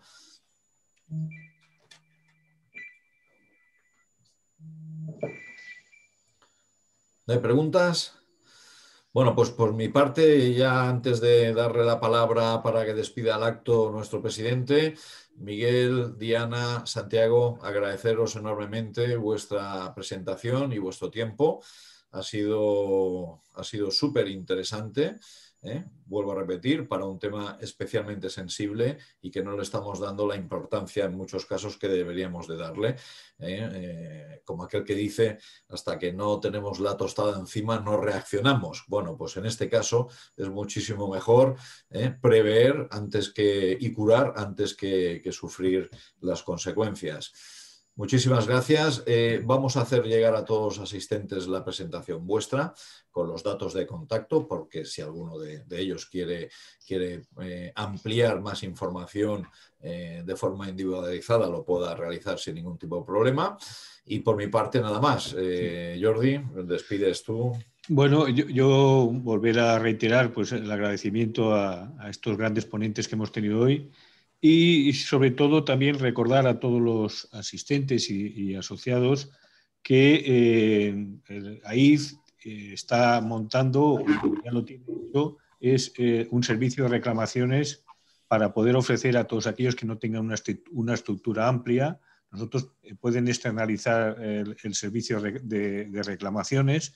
¿No hay preguntas? Bueno, pues por mi parte, ya antes de darle la palabra para que despida el acto nuestro presidente, Miguel, Diana, Santiago, agradeceros enormemente vuestra presentación y vuestro tiempo. Ha sido, ha sido súper interesante. ¿eh? Vuelvo a repetir, para un tema especialmente sensible y que no le estamos dando la importancia en muchos casos que deberíamos de darle. ¿eh? Eh, como aquel que dice, hasta que no tenemos la tostada encima no reaccionamos. Bueno, pues en este caso es muchísimo mejor ¿eh? prever antes que, y curar antes que, que sufrir las consecuencias. Muchísimas gracias. Eh, vamos a hacer llegar a todos los asistentes la presentación vuestra con los datos de contacto, porque si alguno de, de ellos quiere, quiere eh, ampliar más información eh, de forma individualizada, lo pueda realizar sin ningún tipo de problema. Y por mi parte nada más. Eh, Jordi, despides tú. Bueno, yo, yo volver a reiterar pues, el agradecimiento a, a estos grandes ponentes que hemos tenido hoy. Y, y sobre todo también recordar a todos los asistentes y, y asociados que eh, el AIF eh, está montando, ya lo tiene hecho, es eh, un servicio de reclamaciones para poder ofrecer a todos aquellos que no tengan una, una estructura amplia. Nosotros eh, pueden externalizar el, el servicio de, de reclamaciones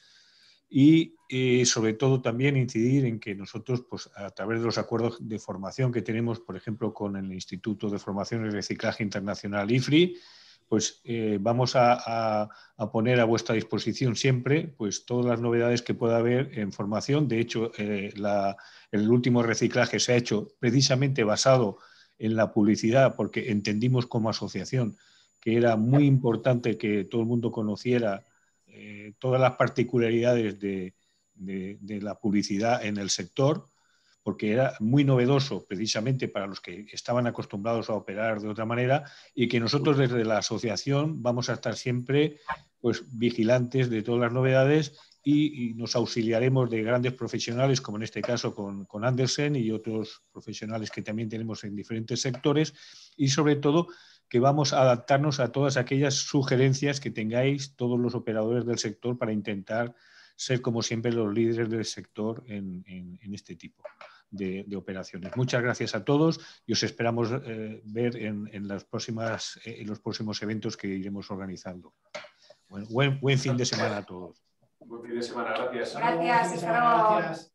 y eh, sobre todo también incidir en que nosotros, pues, a través de los acuerdos de formación que tenemos, por ejemplo, con el Instituto de Formación y Reciclaje Internacional IFRI, pues eh, vamos a, a, a poner a vuestra disposición siempre pues, todas las novedades que pueda haber en formación. De hecho, eh, la, el último reciclaje se ha hecho precisamente basado en la publicidad, porque entendimos como asociación que era muy importante que todo el mundo conociera Eh, todas las particularidades de, de, de la publicidad en el sector, porque era muy novedoso precisamente para los que estaban acostumbrados a operar de otra manera y que nosotros desde la asociación vamos a estar siempre pues, vigilantes de todas las novedades y, y nos auxiliaremos de grandes profesionales, como en este caso con, con Andersen y otros profesionales que también tenemos en diferentes sectores y sobre todo que vamos a adaptarnos a todas aquellas sugerencias que tengáis todos los operadores del sector para intentar ser, como siempre, los líderes del sector en, en, en este tipo de, de operaciones. Muchas gracias a todos y os esperamos eh, ver en, en, las próximas, en los próximos eventos que iremos organizando. Bueno, buen, buen fin de semana a todos. Buen fin de semana, gracias. Gracias, hasta luego.